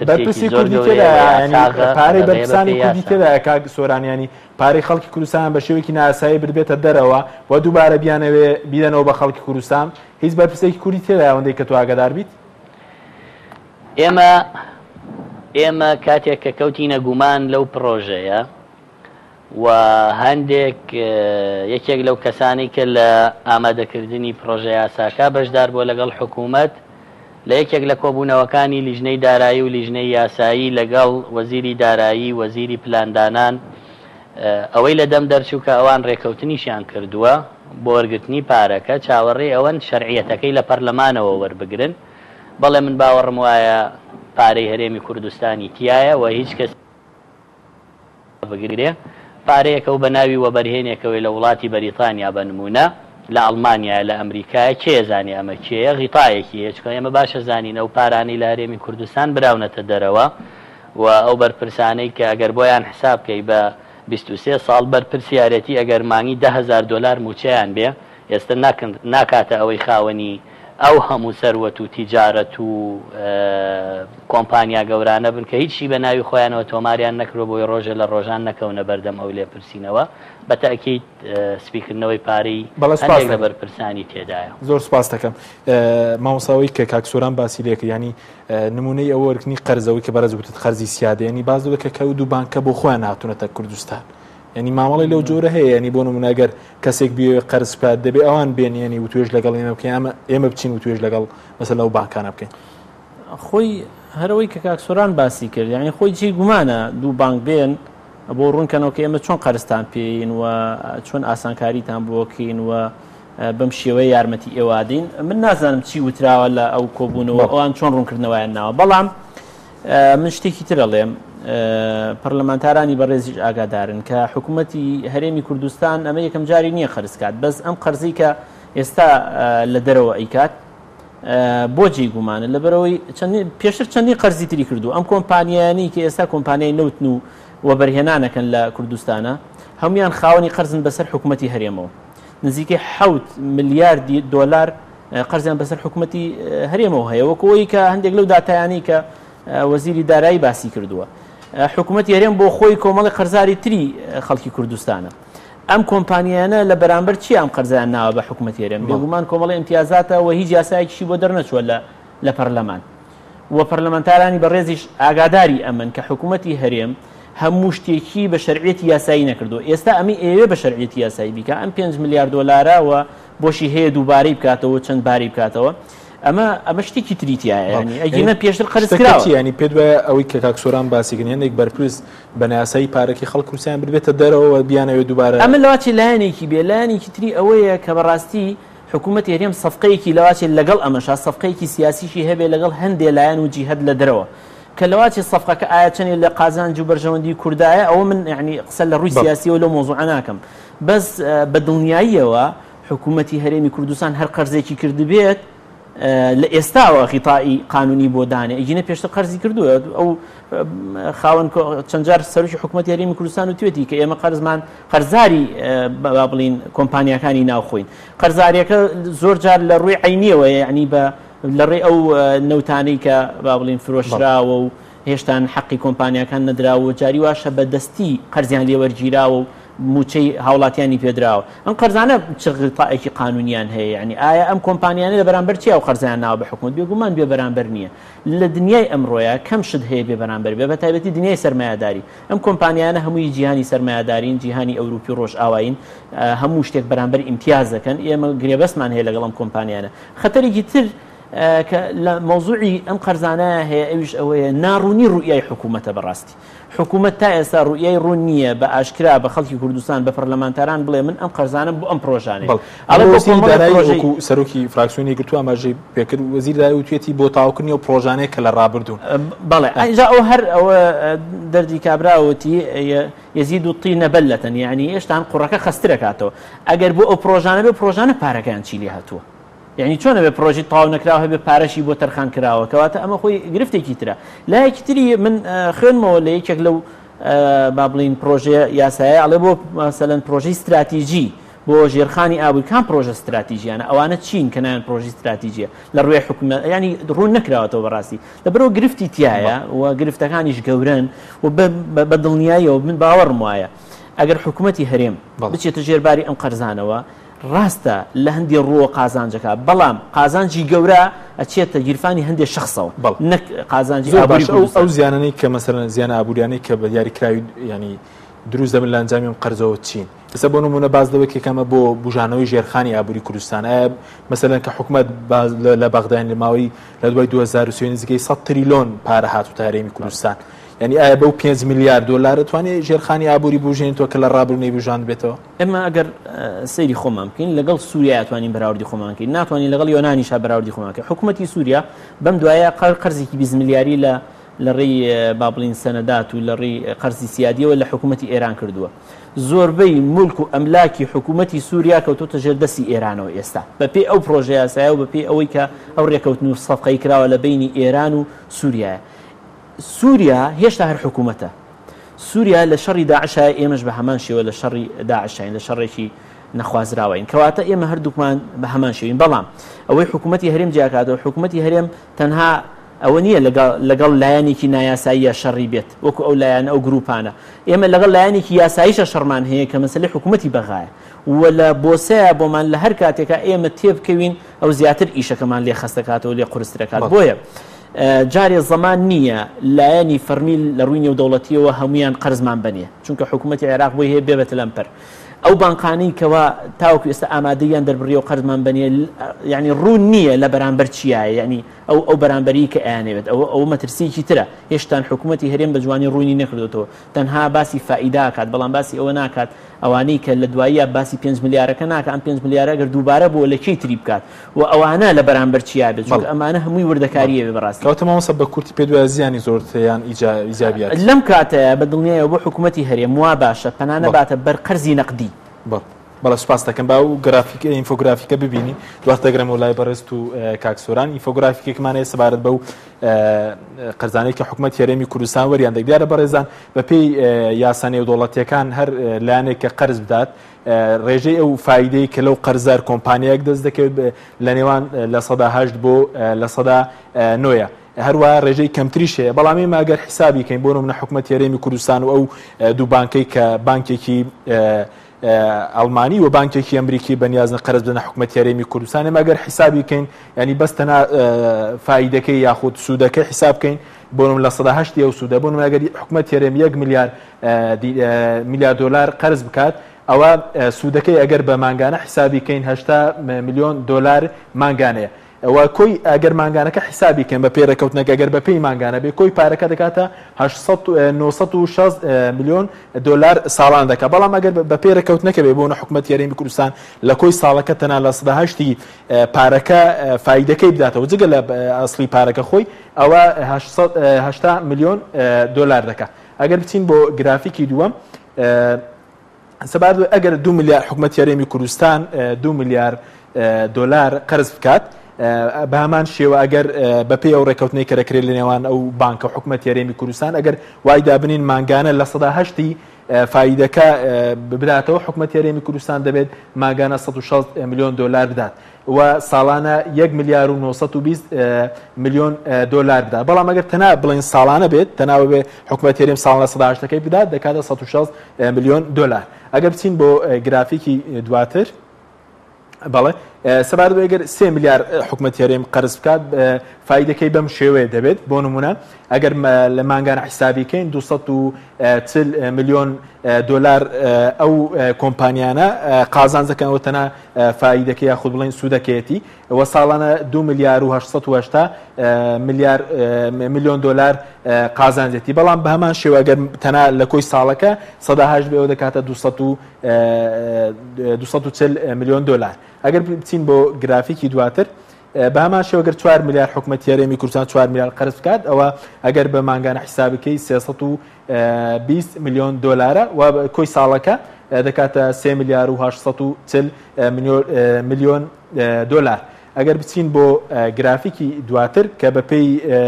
پارەی بەرپرسانی کوردی تێدا کاک سۆرانیانی پارەی خەڵکی کوردستان بە شێوەیەکی ناسایی ببێتە دەرەوە و دووبارە بیانەوێ بیدەنەوە بە خەڵکی کوردستان هیچ بەرپرسێکی کوردی تێدا ئەوەندەی کە تو ئاگادار بیت؟ ئێمە ئێمە کاتێک کە کەوتینە گومان لەو پرۆژەیە و هەندێک یەکێک لەو کەسانی کە لە ئامادەکردنی پرۆژە یاساکە بەشدار بۆ لەگەڵ حکوومەت لە یەکێک لە کۆبوونەوەکانی لیژنەی دارایی و لیژنەی یاسایی لەگەڵ وەزیری دارایی وەزیری پلاندانان ئەوەی لە دەم دەرچوو کە ئەوان ڕێکەوتنیشیان کردووە بۆ وەرگرتنی پارەکە چاوەڕێ ئەوەن شەرعیەتەکەی لە پەرلەمانەوە وەربگرن. بەڵێ من باوەڕم وایە پارەی هەرێمی کوردستانی تایە و هیچ کەس بگرێ پارەیەکە و بە ناوی وەبەرهێنێکەوەی لە وڵاتی بەریتانیا بە نمونە لە ئەڵمانیا لە ئەمریکای کێزانانی ئەمە کێە غیتایەکی هێچکە ئێمە باشە زانینە و پارانەی لە هەرێمی کوردستان براونەتە دەرەوە و ئەو بەرپرسانەی کە ئەگەر بۆیان حساب بکەی بە بیست و سێ ساڵ بەرپرسیارەتی ئەگەر مانگی ده هەزار دۆلار موچەیان بێ ئێستا ناکاتە ئەوەی خاوەنی ئەو هەموو سەروەت و تیجارەت و کۆمپانیا گەورانە بن کە هیچی بە ناوی خۆیانەوە تۆماریان نەکرۆ بۆی ڕۆژە لە ڕۆژان نەکەونە بەردەم ئەو لێپرسینەوە بە تاکید سپیکردنەوەی پارەی هەندێک لە بەرپرسانی تێدایە. زۆر سپاس دەکەم مامۆستاوەی کە کاک سۆران باسی لێکرد ینی نمونەی ئەوە وەرگرتنی قەرزەوەی کە بەڕێز وتت خەرجی سیادەیەنی باز دەکە کە دوو بانکە بۆ خۆیان هاتوونەتە کوردستان ینی مامەڵی لەو جۆرە هەیە ینی بۆ نمونەگەر کەسێک بێ قەرز بکات دەبێ ئەوان بێن ینی و توێژ لەگەڵ ئێمە بکەین ئێمە بچین و توێژ لەگەڵ مەسەلا ئەو بانکانە بکەین. خۆی هەرەوەی کە کاک سۆران باسی کرد یعنی خۆی جێ گومانە دوو بانک بێن بۆ ڕوونکەنەوە کە ئێمە چۆن قەرزتان پێین و چۆن ئاسانکاریتان بۆکەین و بەم شێوەیە یارمەتی ئێوادین. من نازانم چی وتراوە لە ئەو کۆبوونەوە ئەوان چۆن ڕوونکردنەوەیان ناوە بەڵام من شتێکی ترە لێم پەرلەمانتارانی بەڕێزیش ئاگادارن کە حکوومەتی هەرێمی کوردستان ئەمە یەکەم جاری نییە قەرزکات بەس ئەم قەرزی کە ئێستا لە دەرەوە ئەیکات بۆ جێی گومانە لەبەرەوەی پێشتر چەندی قەرزی تری کردو ئەم کۆمپانیانی کە ئێستا کۆمپانیای نەوتن و وەبەرهێنانەکەن لە کوردستانە هەمویان خاوەنی قەرزن بەسەر حکوومەتی هەرێمەوە نزیکەی حەوت ملیاردی دۆلار قەرزیان بەسەر حکوومەتی هەرێمەوە هەیە وەکەوەی کە هەندێک لەو داتایانی کە وەزیری دارایی باسی کردووە حکوومەتی هەرێم بۆ خۆی کۆمەڵی قەرزاری تری خەڵکی کوردستانە. ئەم کۆمپانیانە لە بەرامبەر چی ئەم قەرزیان ناوە بە حکوومەتی هەرێم بێگومان کۆمەڵی ئیمتیازاتە و هیچ یاسایەکیشی بۆ دەرنەچووە لە پەرلەمان و پەرلەمانتارانی بەڕێزیش ئاگاداری ئەمن کە حکوومەتی هەرێم هەموو شتێکی بە شەرعیەتی یاسایی نەکردو. ئێستا ئەمی ئێوێ بە شەرعیەتی یاسایی بیکە ئەم پێنج ملیارد دۆلارە و بۆشی هەیە دووبارەی بکاتەوە چەند باری بکاتەوە ئەمە ئەمە شتێکی تریتیایە ئەگەنە پێشتر قەرزکراوە ینی پێ وایە ئەوەی کە کاک سۆران باسیکردن هەندێک بەرپرس بە ناسایی پارەکی خەڵک کوردستان ببێتە دەرەوە بیانەوێ دووبارە ئەمە لەواچی لایەنێکی بێ لایەنێکی تری ئەوەیە کە بەڕاستی حکوومەتی هەرێم سەفقەیەکی لەواچی لەگەڵ ئەمەشا سەفقەیەکی سیاسیشی هەبێ لەگەڵ هەندێک لایەن و جیهەد لە دەرەوە کە لەواچی سەفقەکە ئایا چەندێک لە قازانج و بەرژەوەندی کوردایە ئەوە من یعنی قسە لە ڕووی سیاسیەوە لەو مۆزوعە ناکەم بەس بە دڵنیاییەوە حکوومەتی هەرێمی کوردستان هەر قەرزێکی کردبێت لە ئێستاوە غیتائی قانونی بۆ دانێ ئەگینە پێشتر قەرزی کردووە ئەو خاوەن چەند جار سەرۆکی حکوومەتی هەرێمی کوردستان و توێتی کە ئێمە قەرزمان قەرزاری با بڵین کۆمپانیەکانی ناوخۆین قەرزاریەکە زۆر جار لە ڕووی عینیەوە یعنی بە لە ڕێ ئەو نەوتانەی کە با بڵین فرۆشراوە و هێشتان حەقی کۆمپانیەکان نەدراوە جاری واشە بە دەستی قەرزیان لێوەرگیراوە و موچەی هاوڵاتیانی پێدراوە ئەم قەرزانە چ غڵتاێکی قانونیان هەیە یعنی ئایا ئەم کۆمپانیانە لە بەرامبەر چیا و قەرزیان ناوە بە حکومت بێگومان بێ بەرامبەر نییە لە دنیای ئەمڕۆیە کەم شت هەیە بێ بەرامبەر بێ بە تایبەتی دنیای سەرمایه‌داری ئەم کۆمپانیانە هەمووی جیهانی سەرمایه‌دارین جیهانی ئەوروپی ڕۆژ ئاوین هەموو شتێک بەرامبەر ئیمتیاز دەکەن ئێمە گرێبەسمان هەیە لەگەڵ ئەم کۆمپانیانە خەتەرێکی تر کە لە مۆزوعی ئەم قەرزانە هەیە ئەویش ئەوەیە ناڕوونی ڕوئیای حکوومەتە بەڕاستی حکوومەت تا ئێستا ڕوئیای ڕوون نییە بە ئاشکرا بە خەڵکی کوردستان بە پەرلەمانتاران بڵێ من ئەم قەرزانم بۆ ئەم پرۆژانێ سەرۆکی فراکسیۆنی گرتووە ئاماژەی پێکرد وەزیر دارایی وتوێتی بۆ تاوکردنی و پرۆژانەیە کە لە ڕابردوون بەڵێ ئەجا ئەو هەر ئەوە دەردی کابراوەتی یەزید و طینە بەلەتەن یعنی ئێشتان قوڕەکە خەسترەکاتەوە ئەگەر بۆ ئەو پرۆژانە بێ پرۆژانە پارەکەیان چی لێ هاتووە یعنی چۆنە بێ پرۆژی تاو نەکراوە بێ پارەشی بۆ تەرخان کراوە کەواتە ئەمە خۆی گرفتێکی ترە لایەکی تری من خوێنمەوە لە یەکێک لەو با بڵین پرۆژێ یاسایە ئەڵێ بۆ مەسەلەن پرۆژەی استراتیژی بۆ ژێرخانی ئابووری کام پرۆژە استراتیژیانە ئەوانە چین کە نایەن پرۆژی استراتیژیە لە ڕوێی حکومەت ینی ڕوون نەکراوەتەوە بەڕاستی لەبەرەوە گرفتی تایە و گرفتەکانیش گەورن و بە دڵنیاییەوە من باوەڕم وایە ئەگەر حکوومەتی هەرێم بچێتە ژێرباری ئەم قەرزانەوە ڕاستە لە هەندێک ڕۆوە قازانجەکە بەڵام قازانجی گەورە ئەچێتە گیرفانی هەندێک شخصەوە نەک قازانجی ئەو زیانانەی کە مەسەرەن زیانە ئابوووریانەی کە بە دیاریکراوی ینی دروست دەبن لە ئەنجامی ئەم قەرزەوە چین ئێستا بۆ نمونە باز دەوێت کێکەمە بۆ بژانەوەی ژێرخانی ئابووری کوردستان ئایا مەسەلەن کە حکوومەت لە بەغدایان لە ماوەی لە دوای دوو هەزار و سێ نزیکەی سەد تریلیۆن پارە هاتووتە هەرێمی کوردستان یعنی ئایا بەو پێنج میلیارد دۆلار دەتوانێت ژێرخانی ئابووری بژێنێتەوە کە لە ڕابردوونەی بژاند بێتەوە ئێمە ئەگەر سەیری خۆمان بکەین لەگەڵ سووریا ئەتوانین بەراوردی خۆمان بکەین ناتوانین لەگەڵ یۆنانیشا بەراوردی خۆمان بکەین حکوومەتی سووریا بەم دوایە قەرزێکی بیست میلیاری لە لە ڕێی با بڵین سەنەدات و لە ڕێی قەرزی سیادیەوە لە حکوومەتی ئێران کردووە زۆربەی مولک و ئەملاکی حکوومەتی سووریا کەوتوتە ژێردەستی ئێرانەوە ئێستا بەپێی ئەو پرۆژە یاسایە و بەپێی ئەوەی کە ئەو ڕێکەوتن و سەفقەی کراوە لە بینی ئێران و سووریایە سووریا هێشتا هەر حکوومەتە سووریا لە شەڕی داعشە ئێمەش بە هەمان شێوە لە شەڕی داعشین لە شەڕێکی نەخوازراوەین کەواتە ئێمە هەردووکمان بە هەمان شێوین بەڵام ئەوەی حکوومەتی هەرێم جیاکاتەوە حکوومەتی هەرێم تەنها ئەوە نییە لەگەڵ لایەنێکی نایاساییە شەڕی بێت وەکو ئەو لایەن ئەو گروپانە ئێمە لەگەڵ لایەنێکی یاساییشە شەڕمان هەیە کە مەسەلەی حکوومەتی بەغایە و لە بۆسەیە بۆمان لە هەر کاتێکە ئێمە تێبکەوین ئەو زیاتر ئیشەکەمان لێ خەستەکاتەوە لێ قورسترەکات بۆیە جارێ زەمان نییە لایەنی فەرمیل لە ڕووی نێودەوڵەتیەوە هەمویان قەرزمان بنێ چونکە حکوومەتی عێراق بۆی هەیە بێبێتە لەمپەر ئەو بانقانەی کەوا تاوەکو ئێستا ئامادەیان دەربڕی و قەرزمان بنێ ینی ڕوون نییە لە بەرامبەر چیایە ینی ئەو ئەو بەرامبەری کە ئەیانەوێت ئەو ئەو مەترسیی ترە هێشتان حکوومەتی هەرێم بە جوانی ڕوونی نەکردوەوە تەنها باسی فائیدا کات بەڵام باسی ئەوە ناکات ئەوانەی کە لە دواییە باسی پێنج میلیارەکە ناکە ئەم پێنج میلیارە گەر دووبارە بۆ لە کەی تری بکات و ئەوانە لە بەرامبەر چیا بێت چونکە ئەمانە هەمووی وردەکاریە بێ بەڕاستی کەواتە مامۆستا بە کورتی پێ دوای زیانی زۆرتیان ئیجابیات لەم کاتەیە بە دڵنیایەوە بۆ حکوومەتی هەرێم وا باشە پەنا نەباتە بەر قەرزی نەقدی بەڵە سوپاس دەکەم با و گرافیکە ئینفۆگرافیکە ببینی دواتە دەگرم و لای بەڕێست و کاکسۆران ئینفۆگرافیکێکمانەیە سەبارەت بەو قەرزانەی کە حکوومەت هەرێمی کوردستان وەریان دەگریارە بەڕێزان بەپێی یاسا نێودەوڵەتیەکان هەر لایەنێک کە قەرز بدات ڕێژەی ئەو فایدەی کە لەو قەرزار کۆمپانیایەک دەست دەکەوێت لە نێوان لە سەدا هەشت بۆ لە سەدا نۆیە هەروە ڕێژەی کەمتریش هەیە بەڵام ئێمە ئەگەر حیسابی کەین بۆ نمونە حکوومەت هەرێمی کوردستان و ئەو دوو بانکەی کە بانکێکی ئەڵمانی و بانکێکی ئەمریکی بەنیازنە قەرز بدەنە حکوومەتی هەرێمی کوردستان ئێمە ئەگەر حیسابی کەین ینی بەس تەنها فایدەکەی یاخود سوودەکەی حیساب بکەین بۆنم لە سەدا هەشتی ئەو سوودە بۆنم ئەگەر حکوومەت هەرێمی یەک میلیارد میلیارد دۆلار قەرز بکات ئەوە سوودەکەی ئەگەر بە مانگانە حیسابی کەین هەشتا میلیۆن دۆلار مانگانەیە ئەوە کۆی ئەگەر مانگانەکە حیسابی کەن بە پێرەکەوتنەکە ئەگەر بە پێی مانگانە بێ کۆی پارەکە دەکاتە نۆسەد و شەست میلیۆن دۆلار ساڵان دەکات بەڵام ئەگەر بە پێرەکەوتنەکە بێ بۆ حکوومەت هەرێمی کوردستان لە کۆی ساڵەکە تەنها لە سەدا هەشتی پارەکە فایدەکەی بداتەوە جگە لە ئەسڵی پارەکە خۆی ئەوە هەشتا میلیۆن دۆلار دەکات ئەگەر بچین بۆ گرافیکی دووەم سەبارەت ئەگەر دو میلیارد حکوومەت هەرێمی کوردستان دو میلیارد دۆلار قەرز بکات بە هەمان شێوە ئەگەر بەپێی ئەو ڕێکەوتنەی کە دەکرێت لە نێوان ئەو بانکە حکوومەت هەرێمی کوردستان ئەگەر وای دابنین مانگانە لە سەدا هەشتی فایدەکە ببراتەوە حکوومەتی هەرێمی کوردستان دەبێت ماگانە سەد و شەست میلیۆن دۆلار بدات و ساڵانە یەک میلیار و نۆسەد و بیست میلیۆن دۆلار بدات. بەڵام ئەگەر تەنها بڵێن ساڵانە بێت تەناوە بێ حکوومەتی هەرێم ساڵانە سەد و هەشتەکەی بدات دەکاتە سەد و شەست میلیۆن دۆلار. ئەگەر بچین بۆ گرافیکی دواتر بەڵێ سەبارەت بە ئەگەر سێ میلیار حکوومەتی هەرێم قەرز بکات فایدەکەی بەم شێوەیە دەبێت. بۆ نمونە ئەگەر لە مانگانە حیسابیکەین دووسەد و چل میلیۆن دۆلار ئەو کۆمپانیانە قازانجەکەنەوە تەنها فایدەکەی یاخود بڵێن سوودەکەیەتی وە ساڵانە دو میلیار و هەشت و هەشتا میلیار میلیۆن دۆلار قازانجێتی. بەڵام بە هەمان شێوە ئەگەر تەنها لە کۆی ساڵەکە سەد و هەشت بێەوە دەکاتە دووسەد و چل میلیۆن دۆلار. ئەگەر بچین بۆ گرافیکی دواتر بە هەمان شێوەگەر چوار میلیار حکوومەتی هەرێمی کوردستان چوار میلیار قەرز بکات ئەوە ئەگەر بە مانگانە حیسابەکەی سێسەد و بیست میلیۆن دۆلارە و کۆی ساڵەکە دەکاتە سێ میلیار و هەشت و چل میلیۆن دۆلار. ئەگەر بچین بۆ گرافیکی دواتر کە بەپێی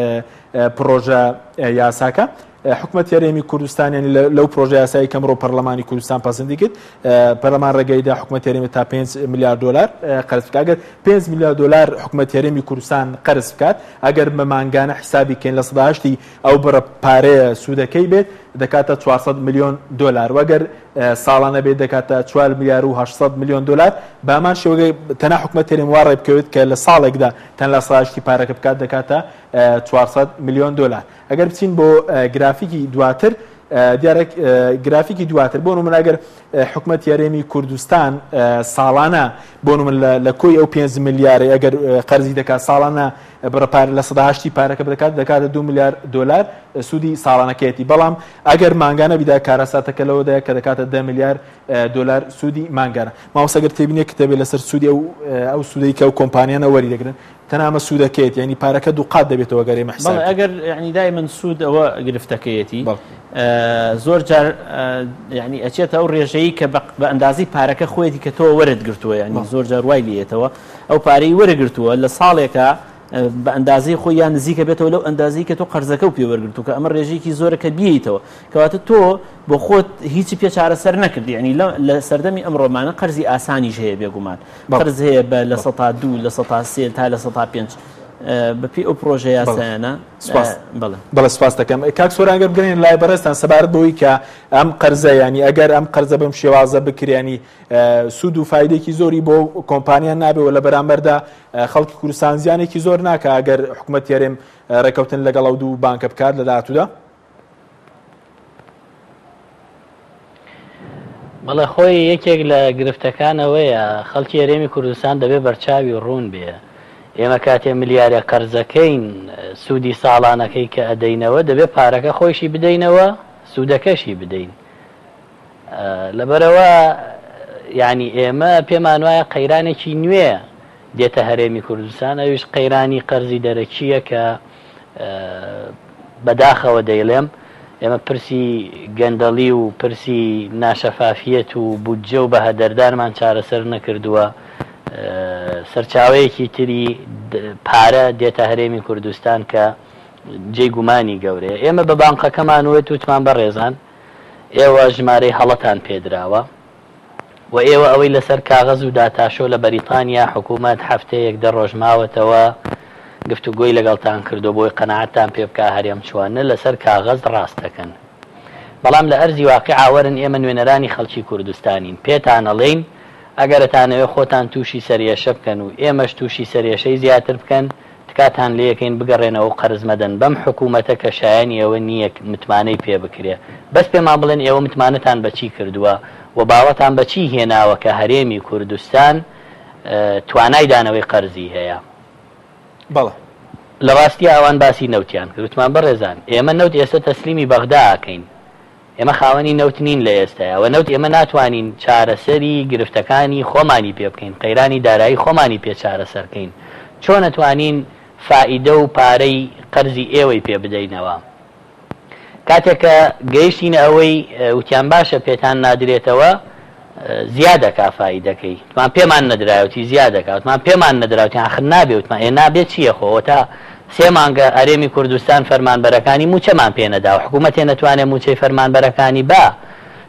پرۆژە یاساکە حکوومەتی هەرێمی کوردستانیانی لەو پرۆژە یاسایی کەمڕۆ پەرلەمانی کوردستان پەسەندی کرد پەرلەمان ڕێگەیدا حکوومەتی هەرێمی تا پێنج میلیارد دۆلار قەرز بکات. ئەگەر پێنج میلیارد دۆلار حکوومەتی هەرێمی کوردستان قەرز بکات ئەگەر بە مانگانە حیسابی کەین لە سەد و هەشتی ئەو بڕە پارەیە سوودەکەی بێت دەکاتە چوارسەد میلیۆن دۆلار وەگەر ساڵانە بێت دەکاتە چوار میلیار و هەشت میلیۆن دۆلار. بە هەمان شێوەگەی تەنها حکوومەتی هەرێم وا ڕێ بکەوێت کە لە ساڵێکدا تەن لە سەد و هەشتی پارەکە بکات دەکاتە چوارسەد میلیۆن دۆلار. ئەگەر بچین بۆ گرافیکی دواتر دیارە گرافیکی دواتر بۆ نمونە ئەگەر حکوومەتی هەرێمی کوردستان ساڵانە بۆ نمونە لە کۆی ئەو پێنج میلیارە ئەگەر قەرزی دەکات ساڵانە بڕپار لە سەد و هەشتی پارەکە بدەکات دەکاتە دو میلیار دۆلار سوودی ساڵانەکەیەتی. بەڵام ئەگەر مانگانە بیدا کارەساتەکە لەوەدایە کە دەکاتە ده میلیار دۆلار سوودی مانگانە. مامۆستاگەر تێبینێ کتێبێ لەسەر سوودی ئەو سوودەی کە ئەو کۆمپانیانە وەری دەگرن تەنامە سوودەکەیت ینی پارەکە دوو قات دەبێتەوە گەرەی مەحساب. ئەگەر ینی دایمەن سوود ئەوە گرفتەکەیەتی زۆر جار ینی ئەچێتە ئەو ڕێژەیە کە بە ئەندازی پارەکە خۆیەتی کە تۆ وەرت گرتووە ینی زۆر جار وای لێتەوە ئەو پارەی وەرەگرتووە لە ساڵێکە بە ئەندازی خۆی یان نزیکە بێتەوە لەو ئەندازی کە تۆ قەرزەکە و پێوەرگرتو کە ئەمە ڕێژەیەکی زۆرەکە بییتەوە کەواتە تۆ بۆ خۆت هیچی پێ چارەسەر نەکردی ینی لە سەردەمی ئەمڕۆمانە قەرزی ئاسانیش هەیە بێگومان قەرز هەیە بە لە سەد و دوو لە سەد و سێ تا لە سەد و پێنج بەپی ئەو پرۆژە یاسایانە. بەڵێ سپاس دەکەم. کاک سۆرانگەر بگەین لای بەڕێستان سەبارەت بەوەی کە ئەم قەرزە ینی ئەگەر ئەم قەرزە بەم شێوازە بکرێنی سوود و فایدێکی زۆری بۆ کۆمپانیان نابێەوە لە بەرامبەردا خەڵکی کوردستان زیانێکی زۆر ناکە ئەگەر حکوومەتی هەرێم ڕێکەوتن لەگەڵ ئەو دوو بانکە بکات لە داهاتوودا. بەڵێ خۆی یەکێک لە گرفتەکانەوەیە خەڵکی هەرێمی کوردستان دەبێ بەرچاوی ڕوون بێ. ئێمە کاتێ ملیارە قەرزەکەین سوودی ساڵانەکەی کە ئەدەینەوە دەبێت پارەکە خۆشی بدەینەوە سوودەکەشی بدەین. لەبەرەوە ینی ئێمە پێمان وایە قەیرانێکی نوێ دێتە هەرێمی کوردستان ئەوش قەیرانی قەرزی دەرەکیە کە بەداخەوە دەیڵێم ئێمە پرسی گەندەڵی و پرسی ناشەفافیەت و بودجە و بەهە دەردارمان چارەسەر نەکردووە. سەرچاوەیەکی تری پارە دێتە هەرێمی کوردستان کە جێی گومانی گەورەیە. ئێمە بە بانقەکەمان وێت وتمان بەڕێزان ئێوە ژمارەی هەڵەتان پێدراوە و ئێوە ئەوەی لەسەر کاغەز و داتاشۆ لە بەریتانیا حکوومەت هەفتەیەک دە ڕۆژ ماوەتەوە گفتوگۆی لەگەڵتان کردو بۆی قەناعەتتان پێ بکە هەرێم چوانە لەسەر کاغەز ڕاستەکەن. بەڵام لە ئەرزی واقعاوەرن ئێمە نوێنەرانی خەڵکی کوردستانین پێتان ئەڵێین ئەگەرتانەوێ خۆتان تووشی سەریێشە بکەن و ئێمەش تووشی سەریێشەی زیاتر بکەن تکاتان لە یەکەین بگەڕێنەوە قەرزمەدەن بەم حکوومەتە کە شایانی ئەوە نییە متمانەی پێ بکرێ. بەس پێمان بڵێن ئێوە متمانەتان بەچی کردووە و باوەتان بەچی هێناوە کە هەرێمی کوردستان توانای دانەوەی قەرزی هەیە. بەڵێ لە ڕاستی ئەوان باسی نەوتیان کردوتمان بەڕێزان ئێمە نەوت ئێستا تەسلیمی بەغدا ئاکەین. ئێمە خاوەنی نەوت نین لە ئێستاەوە نەوت ئێمە ناتوانین چارەسەری گرفتەکانی خۆمانی پێ بکەین قەیرانی دارایی خۆمانی پێ چارەسەرکەین. چۆن نەتوانین فائیدە و پارەی قەرزی ئێوەی پێ بدەینەوە کاتێککە گەیشتینە ئەوەی وتیان باشە پێتان نادرێتەوە زیادەکا فائیدەکەی وتمان پێمان نەدراوتی زیادەکەوتمان پێمان نەدراوتیان خن نابێتمان ئێ نابێت چییە خۆ تا سێ مانگە هەرێمی کوردستان فەرمانبەرەکانی موچەمان پێ نەدا و حکوومەتێ نەتوانێت موچەی فەرمانبەرەکانی با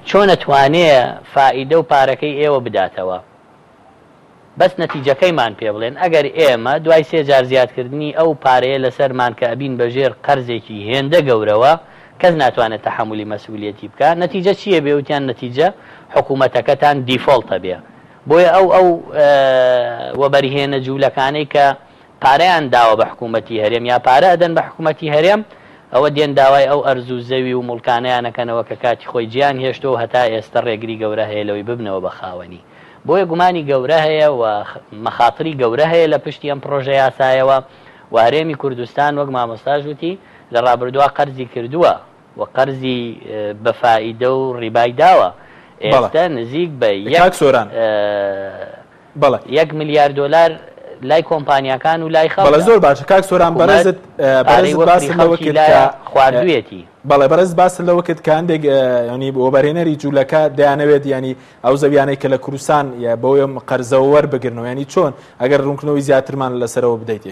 چۆن ئەتوانێ فائیدە و پارەکەی ئێوە بداتەوە. بەس نەتیجەکەیمان پێ بڵێن ئەگەر ئێمە دوای سێ جار زیادکردنی ئەو پارەیە لەسەرمان کە ئەبین بەژێر قەرزێکی هێندە گەورەوە کەس ناتوانێت تەحملی مەسئولیەتی بکە. نەتیجە چییە بێوتیان؟ نەتیجە حکوومەتەکەتان دیفۆڵتە بێ. بۆیە ئەو ئەو وەبەرهێنە جوولەکانەی کە پارەیان داوە بە حکوومەتی هەرێم یا پارە ئەدەن بە حکوومەتی هەرێم، ئەوە دێن داوای ئەو ئەرزوو زەوی و مڵکانەیانەکەنەوە کە کاتی خۆی گیان هێشتەوە هەتا ئێستا ڕێگری گەورە هەیە لەوەی ببنەوە بە خاوەنی. بۆیە گومانی گەورە هەیە و مەخاتری گەورە هەیە لە پشتی ئەم پرۆژە یاسایەوە و هەرێمی کوردستان وەک مامۆستاژ وتی لە ڕابردووە قەرزی کردووە و قەرزی بەفائیدە و ڕیبای داوە. ئێستا نزیک بە یەک میلیارد دۆلار لای کۆمپانیەکان و لای خەڵک. بەڵێ زۆر باشە کاک سۆران بەرزت خواردوێتی. بەڵێ بەرز باس لەوە کرد کە هەندێک ینی وەبەرهێنەری جوولەکە دەیانەوێت ینی ئەو زەویانەی کە لە کوردستان بۆیە قەرزەوە وەربگرنەوە، ینی چۆن ئەگەر ڕوونکردنەوەی زیاترمان لەسەرەوە بدەیتێ؟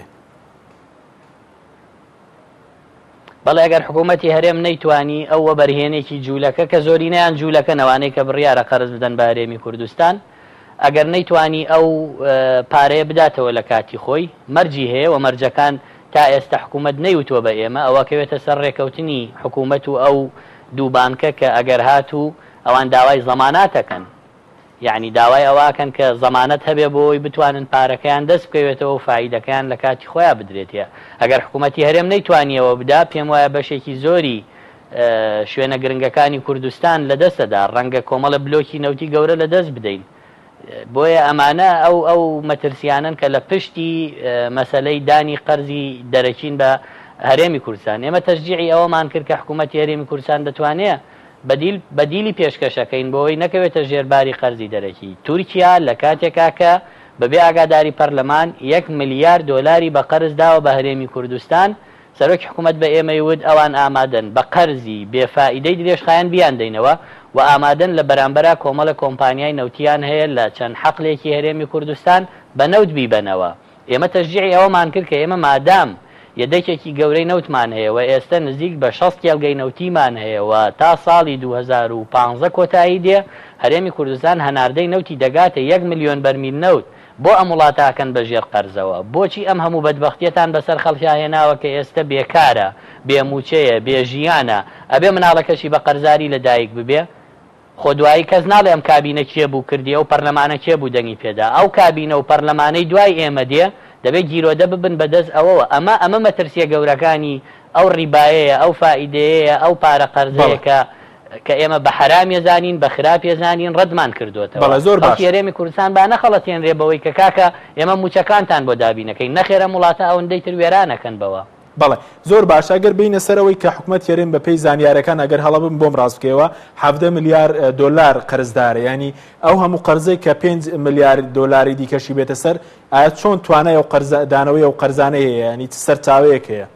بەڵێ ئەگەر حکوومەتی هەرێم نەیتوانی ئەو وەبەرهێنێکی جوولەکە کە زۆرینەیان جوولەکە نەوانەی کە بڕیارە قەرز بدەن بە هەرێمی کوردستان، ئەگەر نەیتوانی ئەو پارەیە بداتەوە لە کاتی خۆی، مەرجی هەیە و مەرجەکان تا ئێستا حکوومەت نەیوتوە بە ئێمە ئەوە کەوێتە سەر ڕێکەوتنی حکوومەت و ئەو دوو بانکە کە ئەگەر هاتوو ئەوان داوای زەماناتەکەن، یعنی داوای ئەوەکەن کە زەمانەت هەبێ بۆی بتوانن پارەکەیان دەست بکەوێتەوە و فایدەکەیان لە کاتی خۆیان بدرێتە. ئەگەر حکوومەتی هەرێم نەیتوانیەوە بدا، پێم وایە بەشێکی زۆری شوێنە گرنگەکانی کوردستان لە دەستەدا، ڕەنگە کۆمەڵە بلۆکی نەوتی گەورە لە دەست بدەین. بۆیە ئەمانە ئەو ئەو مەترسیانن کە لە پشتی مەسەلەی دانی قەرزی دەرەچین بە هەرێمی کوردستان. ئێمە تەشجیعی ئەوەمان کرد کە حکوومەتی هەرێمی کوردستان دەتوانێت بەدیلی پێشکەشەکەین بۆەوەی نەکەوێتە ژێرباری قەرزی دەرەکی. تورکیا لە کاتێکا کە بەبێ ئاگاداری پەرلەمان یەک میلیارد دۆلاری بە قەرز داوە بە هەرێمی کوردستان، سەرۆکی حکوومەت بە ئێمەی ود ئەوان ئامادەن بە قەرزی بێفائیدەی درێژخایەن بیان دەینەوە و ئامادەن لە بەرامبەرە کۆمەڵە کۆمپانیای نەوتیان هەیە لە چەند حەقلێکی هەرێمی کوردستان بە نەوت بیبەنەوە. ئێمە تەشجیعی ئەوەمان کرد کە ئێمە مادام یەدەکێکی گەورەی نەوتمان هەیە و ئێستا نزیک بە شەست یاڵگەی نەوتیمان هەیە و تا ساڵی دوو هەزار و پانزە کۆتایی دێ هەرێمی کوردستان هەناردەی نەوتی دەگاتە یەک ملیۆن بەرمیل نەوت بۆ ئەم وڵاتاکەن بەژێر قەرزەوە. بۆچی ئەم هەموو بەدبەختیەتان بەسەر خەڵکیا هێناوە کە ئێستا بێکارە، بێموچەیە، بێژیانە، ئەبێ مناڵەکەشی بە قەرزاری لەدایک ببێ؟ خۆ دوایی کەس ناڵێ ئەم کابینە کێ بوو کردی ئەو پەرلەمانە کێ بوو دەنگی پێدا. ئەو کابینە و پەرلەمانەی دوای ئێمە دێ دەبێت گیرۆدە ببن بەدەست ئەوەوە. ئەمە ئەمە مەترسیە گەورەکانی ئەو ڕیبایەیە، ئەو فائیدەیە، ئەو پارە قەرزەیەکە کە ئێمە بە حرام ێزانین بە خراپ ێزانین ڕەدمان کردوتەوە. زۆر باش هەرێمی کوردستان با نەخەڵەتێنرێ بەوەی کە کاکە ئێمە موچەکانتان بۆ دابینەکەی نەخێرە وڵاتە ئەوەندەی تر وێرانەکەن بەوە. بەڵێ زۆر باش ئەگەر بینە سەرەوەی کە حکوومەت هەرێم بە پێی زانیارەکان ئەگەر هەڵە بم بۆم ڕاست بکەوە حەڤدە میلیارد دۆلار قەرزدارە، ینی ئەو هەموو قەرزەی کە پێنج میلیارد دۆلاری دیکەشی بێتە سەر، ئایا چۆن توانای ئەو قەرزدانەوەی ئەو قەرزانەیە هەیە، ینی سەر چاوەیەک هەیە؟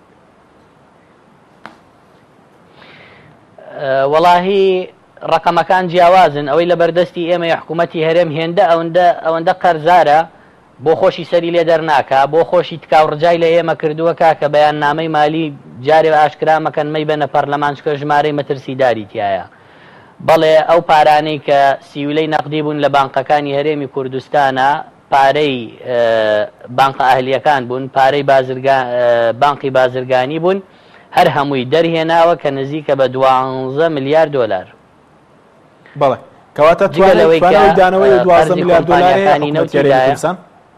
وەڵاهی ڕقەمەکان جیاوازن. ئەوەی لە بەردەستی ئێمە حکوومەتی هەرێم هێندە ئەوەندە ئەوەندە قەرزارە بۆ خۆشی سەری لێ دەرناکە، بۆ خۆشی تکاوڕجای لە ئێمە کردووە کاکە بەیان نامەی مالی جارێ ئاشکرامەکەن مەی بەنە پەرلەمانچکە ژمارەی مەترسیداری تایە. بەڵێ ئەو پارانەی کە سیولەی نەقدی بوون لە بانقەکانی هەرێمی کوردستانە پارەی بانقە ئاهلیەکان بوون، پارەی بانقی بازرگانی بوون، هەر هەمووی دەرهێناوە کە نزیکە بە دوانزە میلیارد دۆلار. بەڵێ کەواتە توانەوەی دانەوەی دوازدە میلیارد دۆلار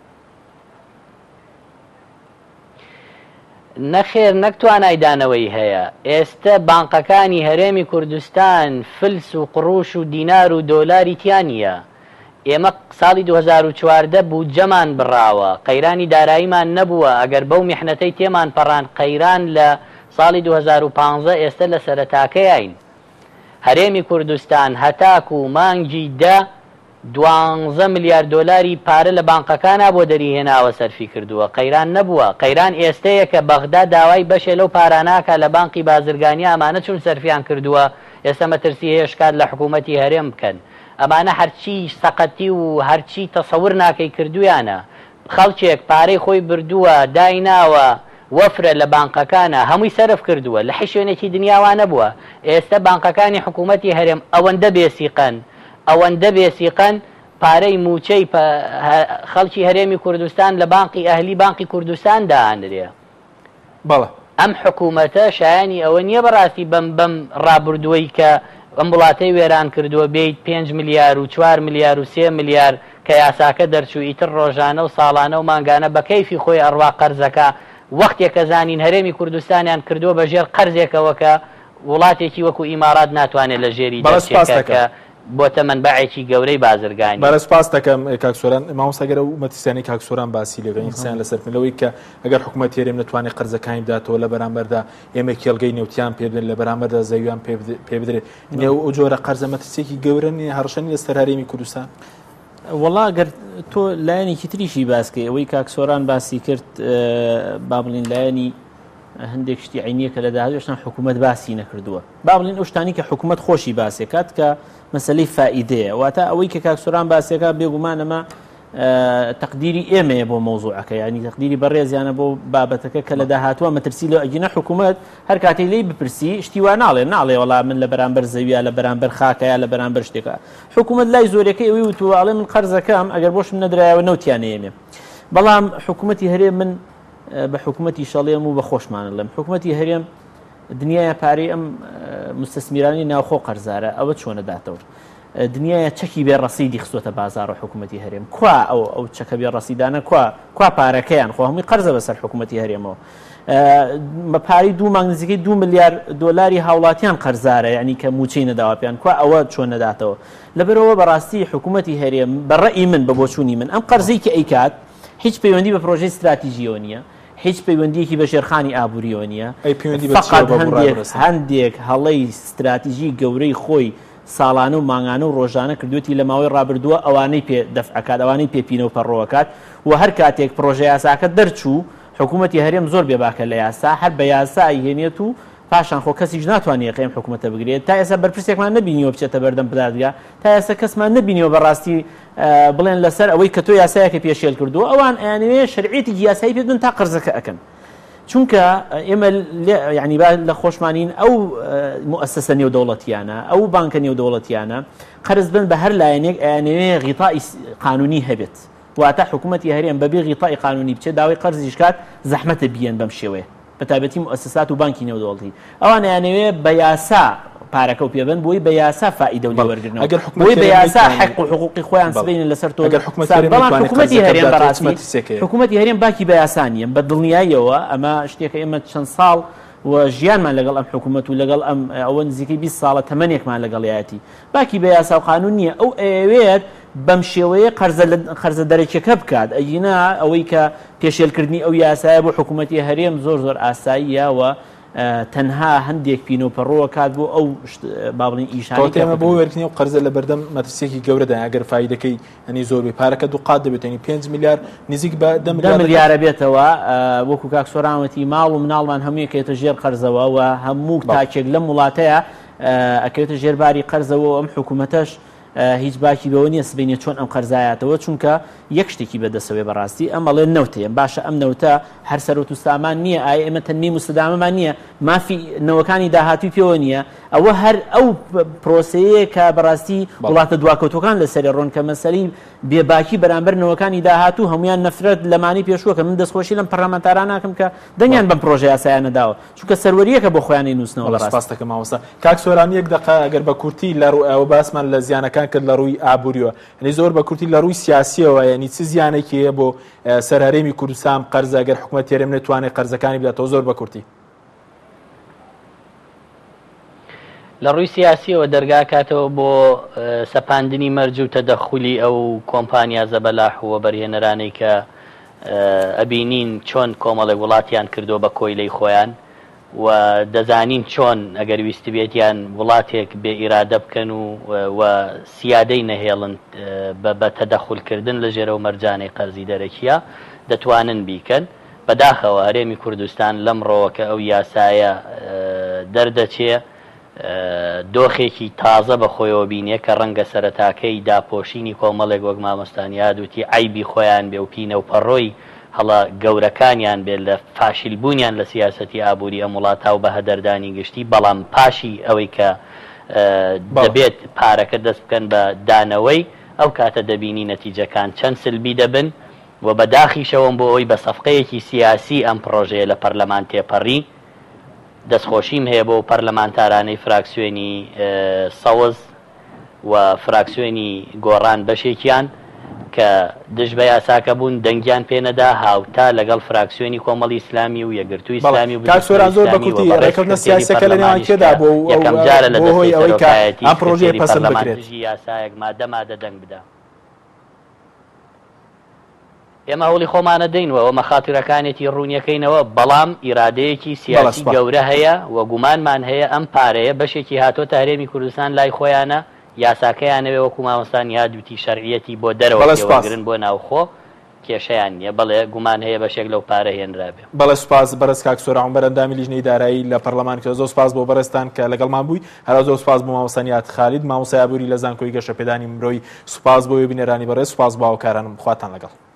نەخێر نەکتوانای دانەوەی هەیە. ئێستا بانقەکانی هەرێمی کوردستان فلس و قڕوش و دینار و دۆلاری تیانە. ئێمە ساڵی دوو هەزار و چواردە بوجەمان بڕاوە، قەیرانی داراییمان نەبووە. ئەگەر بەو میحنەتەی تێمان پەڕان قەیران لە ساڵی دوو هەزار و پانزە ئێستا لە سەرەتاکەیین. هەرێمی کوردستان هەتاک و مانگی دە دوانزە میلیارد دۆلاری پارە لە بانقەکانە بۆ دەریهێناوە سەرفی کردووە، قەیران نەبووە. قەیران ئێستەیە کە بەغدا داوای بەشێ لەو پاراناکە لە بانقی بازرگانی ئەمانە چون سەرفیان کردووە ئێستا مەترسی هێشکات لە حکوومەتی هەرێم بکەن. ئەمانە هەرچی سەقەتی و هەرچی تەسەور ناکەی کردویانە. خەڵکێک پارەی خۆی بردووە دایناوە وەفرە لە بانقەکانە هەمووی سەرف کردووە لە هیچ شوێنێکی دنیاوانە بووە. ئێستا بانقەکانی حکوومەتی هەرێم ئەوەندە بێسیقەن ئەوەندە بێسیقەن پارەی موچەی خەڵکی هەرێمی کوردستان لە بانقی ئەهلی بانقی کوردستان داهاندرێ. بەڵێ ئەم حکوومەتە شایانی ئەوە نییە بەڕاستی بەم بەم ڕابردووەی کە ئەم وڵاتەی وێران کردووە بێیت پێنج ملیار و چوار ملیار و سێ ملیار کە یاساکە دەرچوو ئیتر ڕۆژانە و ساڵانە و مانگانە بە کەیفی خۆی ئەڕوا قەرزەکە وەختێکە زانین هەرێمی کوردستانیان کردووە بە ژێر قەرزێکەوە کە وڵاتێکی وەکو ئیمارات ناتوانێت لە ژێری دەستێکەکە بۆتە منبعێکی گەورەی بازرگانی. بەڕێز پاس دەکەم کاکسۆران مامۆستاگەرە و مەترسیانی کاکسۆران باسی لێگەین قسەیان لەسەر لەوەی کە ئەگەر حکوومەت هێرێم نتوانێت قەرزەکانی بداتەوە لە بەرامبەردا ئێمە کێڵگەی نێوتیان پێ بدرێت لە بەرامبەردا زەویان پێ بدرێت نێو ئەو جۆرە قەرزە مەترسیێکی گەورە نیە هەڕەشەنی لەسەر هەرێمی کوردستان. وەڵا گەر تۆ لایەنێکی تریشی باسکە ئەوەی کاکسۆران باسی کرد با بڵین لایەنی هەندێک شتی عینیە کە لە داهاتوێشتان حکوومەت باسی نەکردووە با بڵین ئەو شتانی کە حکوومەت خۆشی باسێکات کە مەسلەی فائیدەیە واتە ئەوەی کە کاکسۆران باسێکە بێگومانەمە تەقدیری ئێمەیە بۆ مەوزوعەکە ینی تەقدیری بەڕێزیانە بۆ بابەتەکە کە لە داهاتوە مەترسی لە ئەگینە حکوومەت هەر کاتێک لی بپرسی شتیوا ناڵێ ناڵێ وەڵا من لە بەرامبەر زەویە لە بەرامبەر خاکەیە لە بەرامبەر شتێکە حکوومەت لای زۆرەکەی ئەوی وتوواڵێ من قەرزەکەم ئەگەر بۆشم نەدرایەوە نەوتیانە ئێمێ بەڵام حکوومەتی هەرێم من بە حکوومەتی شەڵێم و بە خۆشمانە لەم حکوومەتی هەرێم دنیای پارەی ئەم مستەسمیرانی ناوخۆ قەرزارە ئەوە چۆنە داتەوە دنیای چەکی بێ ڕەسیدی خستۆتە بازار و حکوومەتی هەرێم کوا ئەو ئەو چەکە بێ ڕەسیدانە کوا کوا پارەکەیان خۆ هەمووی قەرزە بەسەر حکوومەتی هەرێمەوە بە پارەی دوو مانگ نزیکەی دو ملیار دۆلاری هاوڵاتیان قەرزارە یعنی کە موچەی نەداوە پێیان کوا ئەوە چۆن نەداتەوە لەبەرەوە بەڕاستی حکوومەتی هەرێم بەڕێی من بە بۆچوونی من ئەم قەرزەی کە ئەیکات هیچ پەیوەندی بە پرۆژەی استراتیژیەوە نییە هیچ پەیوەندیەکی بە شێرخانی ئابووریەوە نییە فقط هەندێک هەندێک هەڵەی استراتیژی گەورەی خۆی ساڵانە و مانگانە و ڕۆژانە کردوێتی لە ماوەی ڕابردووە ئەوانەی پێ دەفعکات ئەوانەی پێپینە و پەڕۆوەکات و هەر کاتێک پرۆژە یاساکە دەرچوو حکوومەتی هەرێم زۆر بێباکە لە یاسا هەر بە یاسا هێنێت و پاشان خۆ کەسیش ناتوانێت قەیم حکوومەتە بگرێت تا ئێستا بەرپرسێکمان نبینیەوە بچێتە بەردەم پدادگا تا ئێستا کەسمان نبینیەوە بەڕاستی بڵێن لەسەر ئەوەی کە تۆ یاسایەکە پێشێل کردووە ئەوان ئەیانوێ شەرعێتی یاسایی پێدون تا قەرزەکە ئەکەن چونکە ئێمە یعنی لە خۆشمانین ئەو مؤسسە نێودەوڵەتیانە ئەو بانکە نێودەوڵەتیانە قەرز بن بە هەر لایەنێک ئەیانوێ غیتای قانونی هەبێت واتە حکوومەتی هەرێم بەبێ غیتای قانونی بچێت داوای قەرزیش کات زەحمەتە بیان بەم شێوەیە بە تایبەتی مؤسسات و بانکی نێودەوڵەتی ئەوان ئەیانوێ بە یاسا پارەکە و پێبن بۆی بە یاسا فائیدە و لێوەرگرنەوە بۆی بە یاسا حق و حقوقی خۆیان سبەینە لەسەر تۆ حکوومەتی هەرێم بەڕاستی حکوومەتی هەرێم باکی بە یاسانیە بە دڵنیاییەوە ئەمە شتێکە ئێمە چەند ساڵ و ژیانمان لەگەڵ ئەم حکوومەت و لەگەڵ ئەم ئەوە نزیکەی بیست ساڵە تەمەنێکمان لەگەڵیەتی باکی بە یاسا و قانون نییە ئەو ئەوێت بەم شێوەیە قەرزە دەرەکیەکە بکات ئەگینا ئەوەی کە پێشێلکردنی ئەو یاسایە بۆ حکوومەتی هەرێم زۆر زۆر ئاساییەوە تەنها هەندێک پینۆپەڕۆوە کات بۆ ئەو باڵین ئیشانە بۆ وەرگنی و قەرزە لە بەردەم مەترسیێکی گەورەدا ئەگەر فایدەکەی ئەنی زۆر پارەکە دوو قات دەبێتنی پێنج میلیارد نزیک بە دە ملیارە بێتەوە وەکو کاکسۆرانوەتی ماڵ و مناڵمان هەموویەکێتە ژێر قەرزەوە و هەموو تاکێک لەم وڵاتەیە ئەکەوێتە ژێرباری قەرزەوە ئەم حکوومەتەش هیچ باکی بەوە نیە سبینێت چۆن ئەم قەرزایەتەوە چونکە یەک شتێکی بەدەسەوەی بەڕاستی ئەمەڵێ نەوتەیە باشە ئەم نەوتە هەر سەرۆت و سامان نییە ئایا ئێمە تەنمی مستدامەمان نییە مافی نەوەکانی داهاتوی پێوە نییە ئەوە هەر ئەو پرۆسەیە کە بەڕاستی وڵاتە دواکەوتەکان لەسەر ڕۆن کە مەسەلی بێباکی بەرامبەر نەوەکانی داهاتوو هەمویان نەفرەت لەمانی پێشووە کە من دەستخۆشی لەم پەرلەمانتاران ناکەم کە دەنگیان بەم پرۆژە یاسایانە داوە چونکە سەروەریەکە بۆ خۆیانی نووسنەوە لە ڕاستەکە ماوەستا کاکسۆران یەک دقە ئەگەر بە کورتی لە ئەوە باسمان لە زیانەکان کرد لە ڕووی ئابووریەوە هەنی زۆر بە کورتی لە ڕووی سیاسیەوە یعنی چ زیانێکی هەیە بۆ سەرهەرێمی کوردستان قەرز ئەگەر حکوومەت هەرێم نەتوانێت قەرزەکانی بداتەوە زۆر بە کورتی لە ڕووی سیاسیەوە دەرگاکاتەوە بۆ سەپاندنی مەرج و تەدەخولی ئەو کۆمپانیا زەبەلاح و بەرهێنەرانەی کە ئەبینین چۆن کۆمەڵی وڵاتیان کردو بە کۆیلەی خۆیان و دەزانین چۆن ئەگەر ویستی بێتیان وڵاتێک بێ ئیرادە بکەن و سیادەی نەهێڵن بە تەدەخولکردن لە ژێرە و مەرجانەی قەرزی دەرەکیە دەتوانن بیکەن بەداخەوە هەرێمی کوردستان لەم ڕۆوەکە ئەو یاسایە دەردەچێ دۆخێکی تازە بە خۆیەوە بینێ کە ڕەنگە سەرەتاکەی داپۆشینی کۆمەڵێک وەک مامۆستان یادوتی عیبی خۆیان بێ و پینە و پەڕۆی هەڵە گەورەکانیان بێت لە فاشیلبوونیان لە سیاسەتی ئابووری ئەم وڵاتە و بە هەدەردانی گشتی، بەڵام پاشی ئەوەی کە دەبێت پارەکە دەست بکەن بە دانەوەی ئەو کاتە دەبینی نەتیجەکان چەند سلبی دەبن و بەداخیشەوەم بۆ ئەوی بە سەفقەیەکی سیاسی ئەم پرۆژەیە لە پەرلەمان تێپەڕی. دەستخۆشیم هەیە بۆ پەرلەمانتارانەی فراکسیۆنی سەوز و فراکسیۆنی گۆڕان بەشێکیان کە دژ بە یاساکە بوون دەنگیان پێنەدا هاوتا لەگەڵ فراکسیۆنی کۆمەڵی ئیسلامی و یەکگرتووی ئیسلامی و کاکسۆران زۆر بەکوتی ڕێکەوتنە سیاسەکە لە نێوان کێدا بۆ یەکەم جارە لە بۆهۆی ئەوەی کە ئەم پرۆژەیە پەسەند بکرێت یاسایەک مادە مادە دەنگ بدا. ئێمە هەوڵی خۆمانە دەینەوە ئەوە مەخاتیرەکانێتی ڕوونیەکەینەوە، بەڵام ئیرادەیەکی سیاسی گەورە هەیە و گومانمان هەیە ئەم پارەیە بەشێکی هاتۆتە هەرێمی کوردستان لای خۆیانە، یاساکەیانەوێ وەکو مامۆستان یادوتی شەرعیەتی بۆ دەرەوەگرن بۆ ناوخۆ کێشەیان نییە، بەڵێ گومان هەیە بەشێک لەو پارە هێنرابێ. بەڵێ سوپاس بەرز کاکسۆران بەرەندامی لیژنەی دارایی لە پەرلەمان کە زۆر سپاس بۆ بەرزتان کە لەگەڵمان بووی، هەر زۆر سپاس بۆ مامۆستانیات خالید مامۆستای ئابووری لە زانکۆی گەشەپێدانی مرۆی، سوپاس بۆ بینەرانی بەڕێز، سوپاس بۆ هاوکارانم، خواتان لەگەڵ.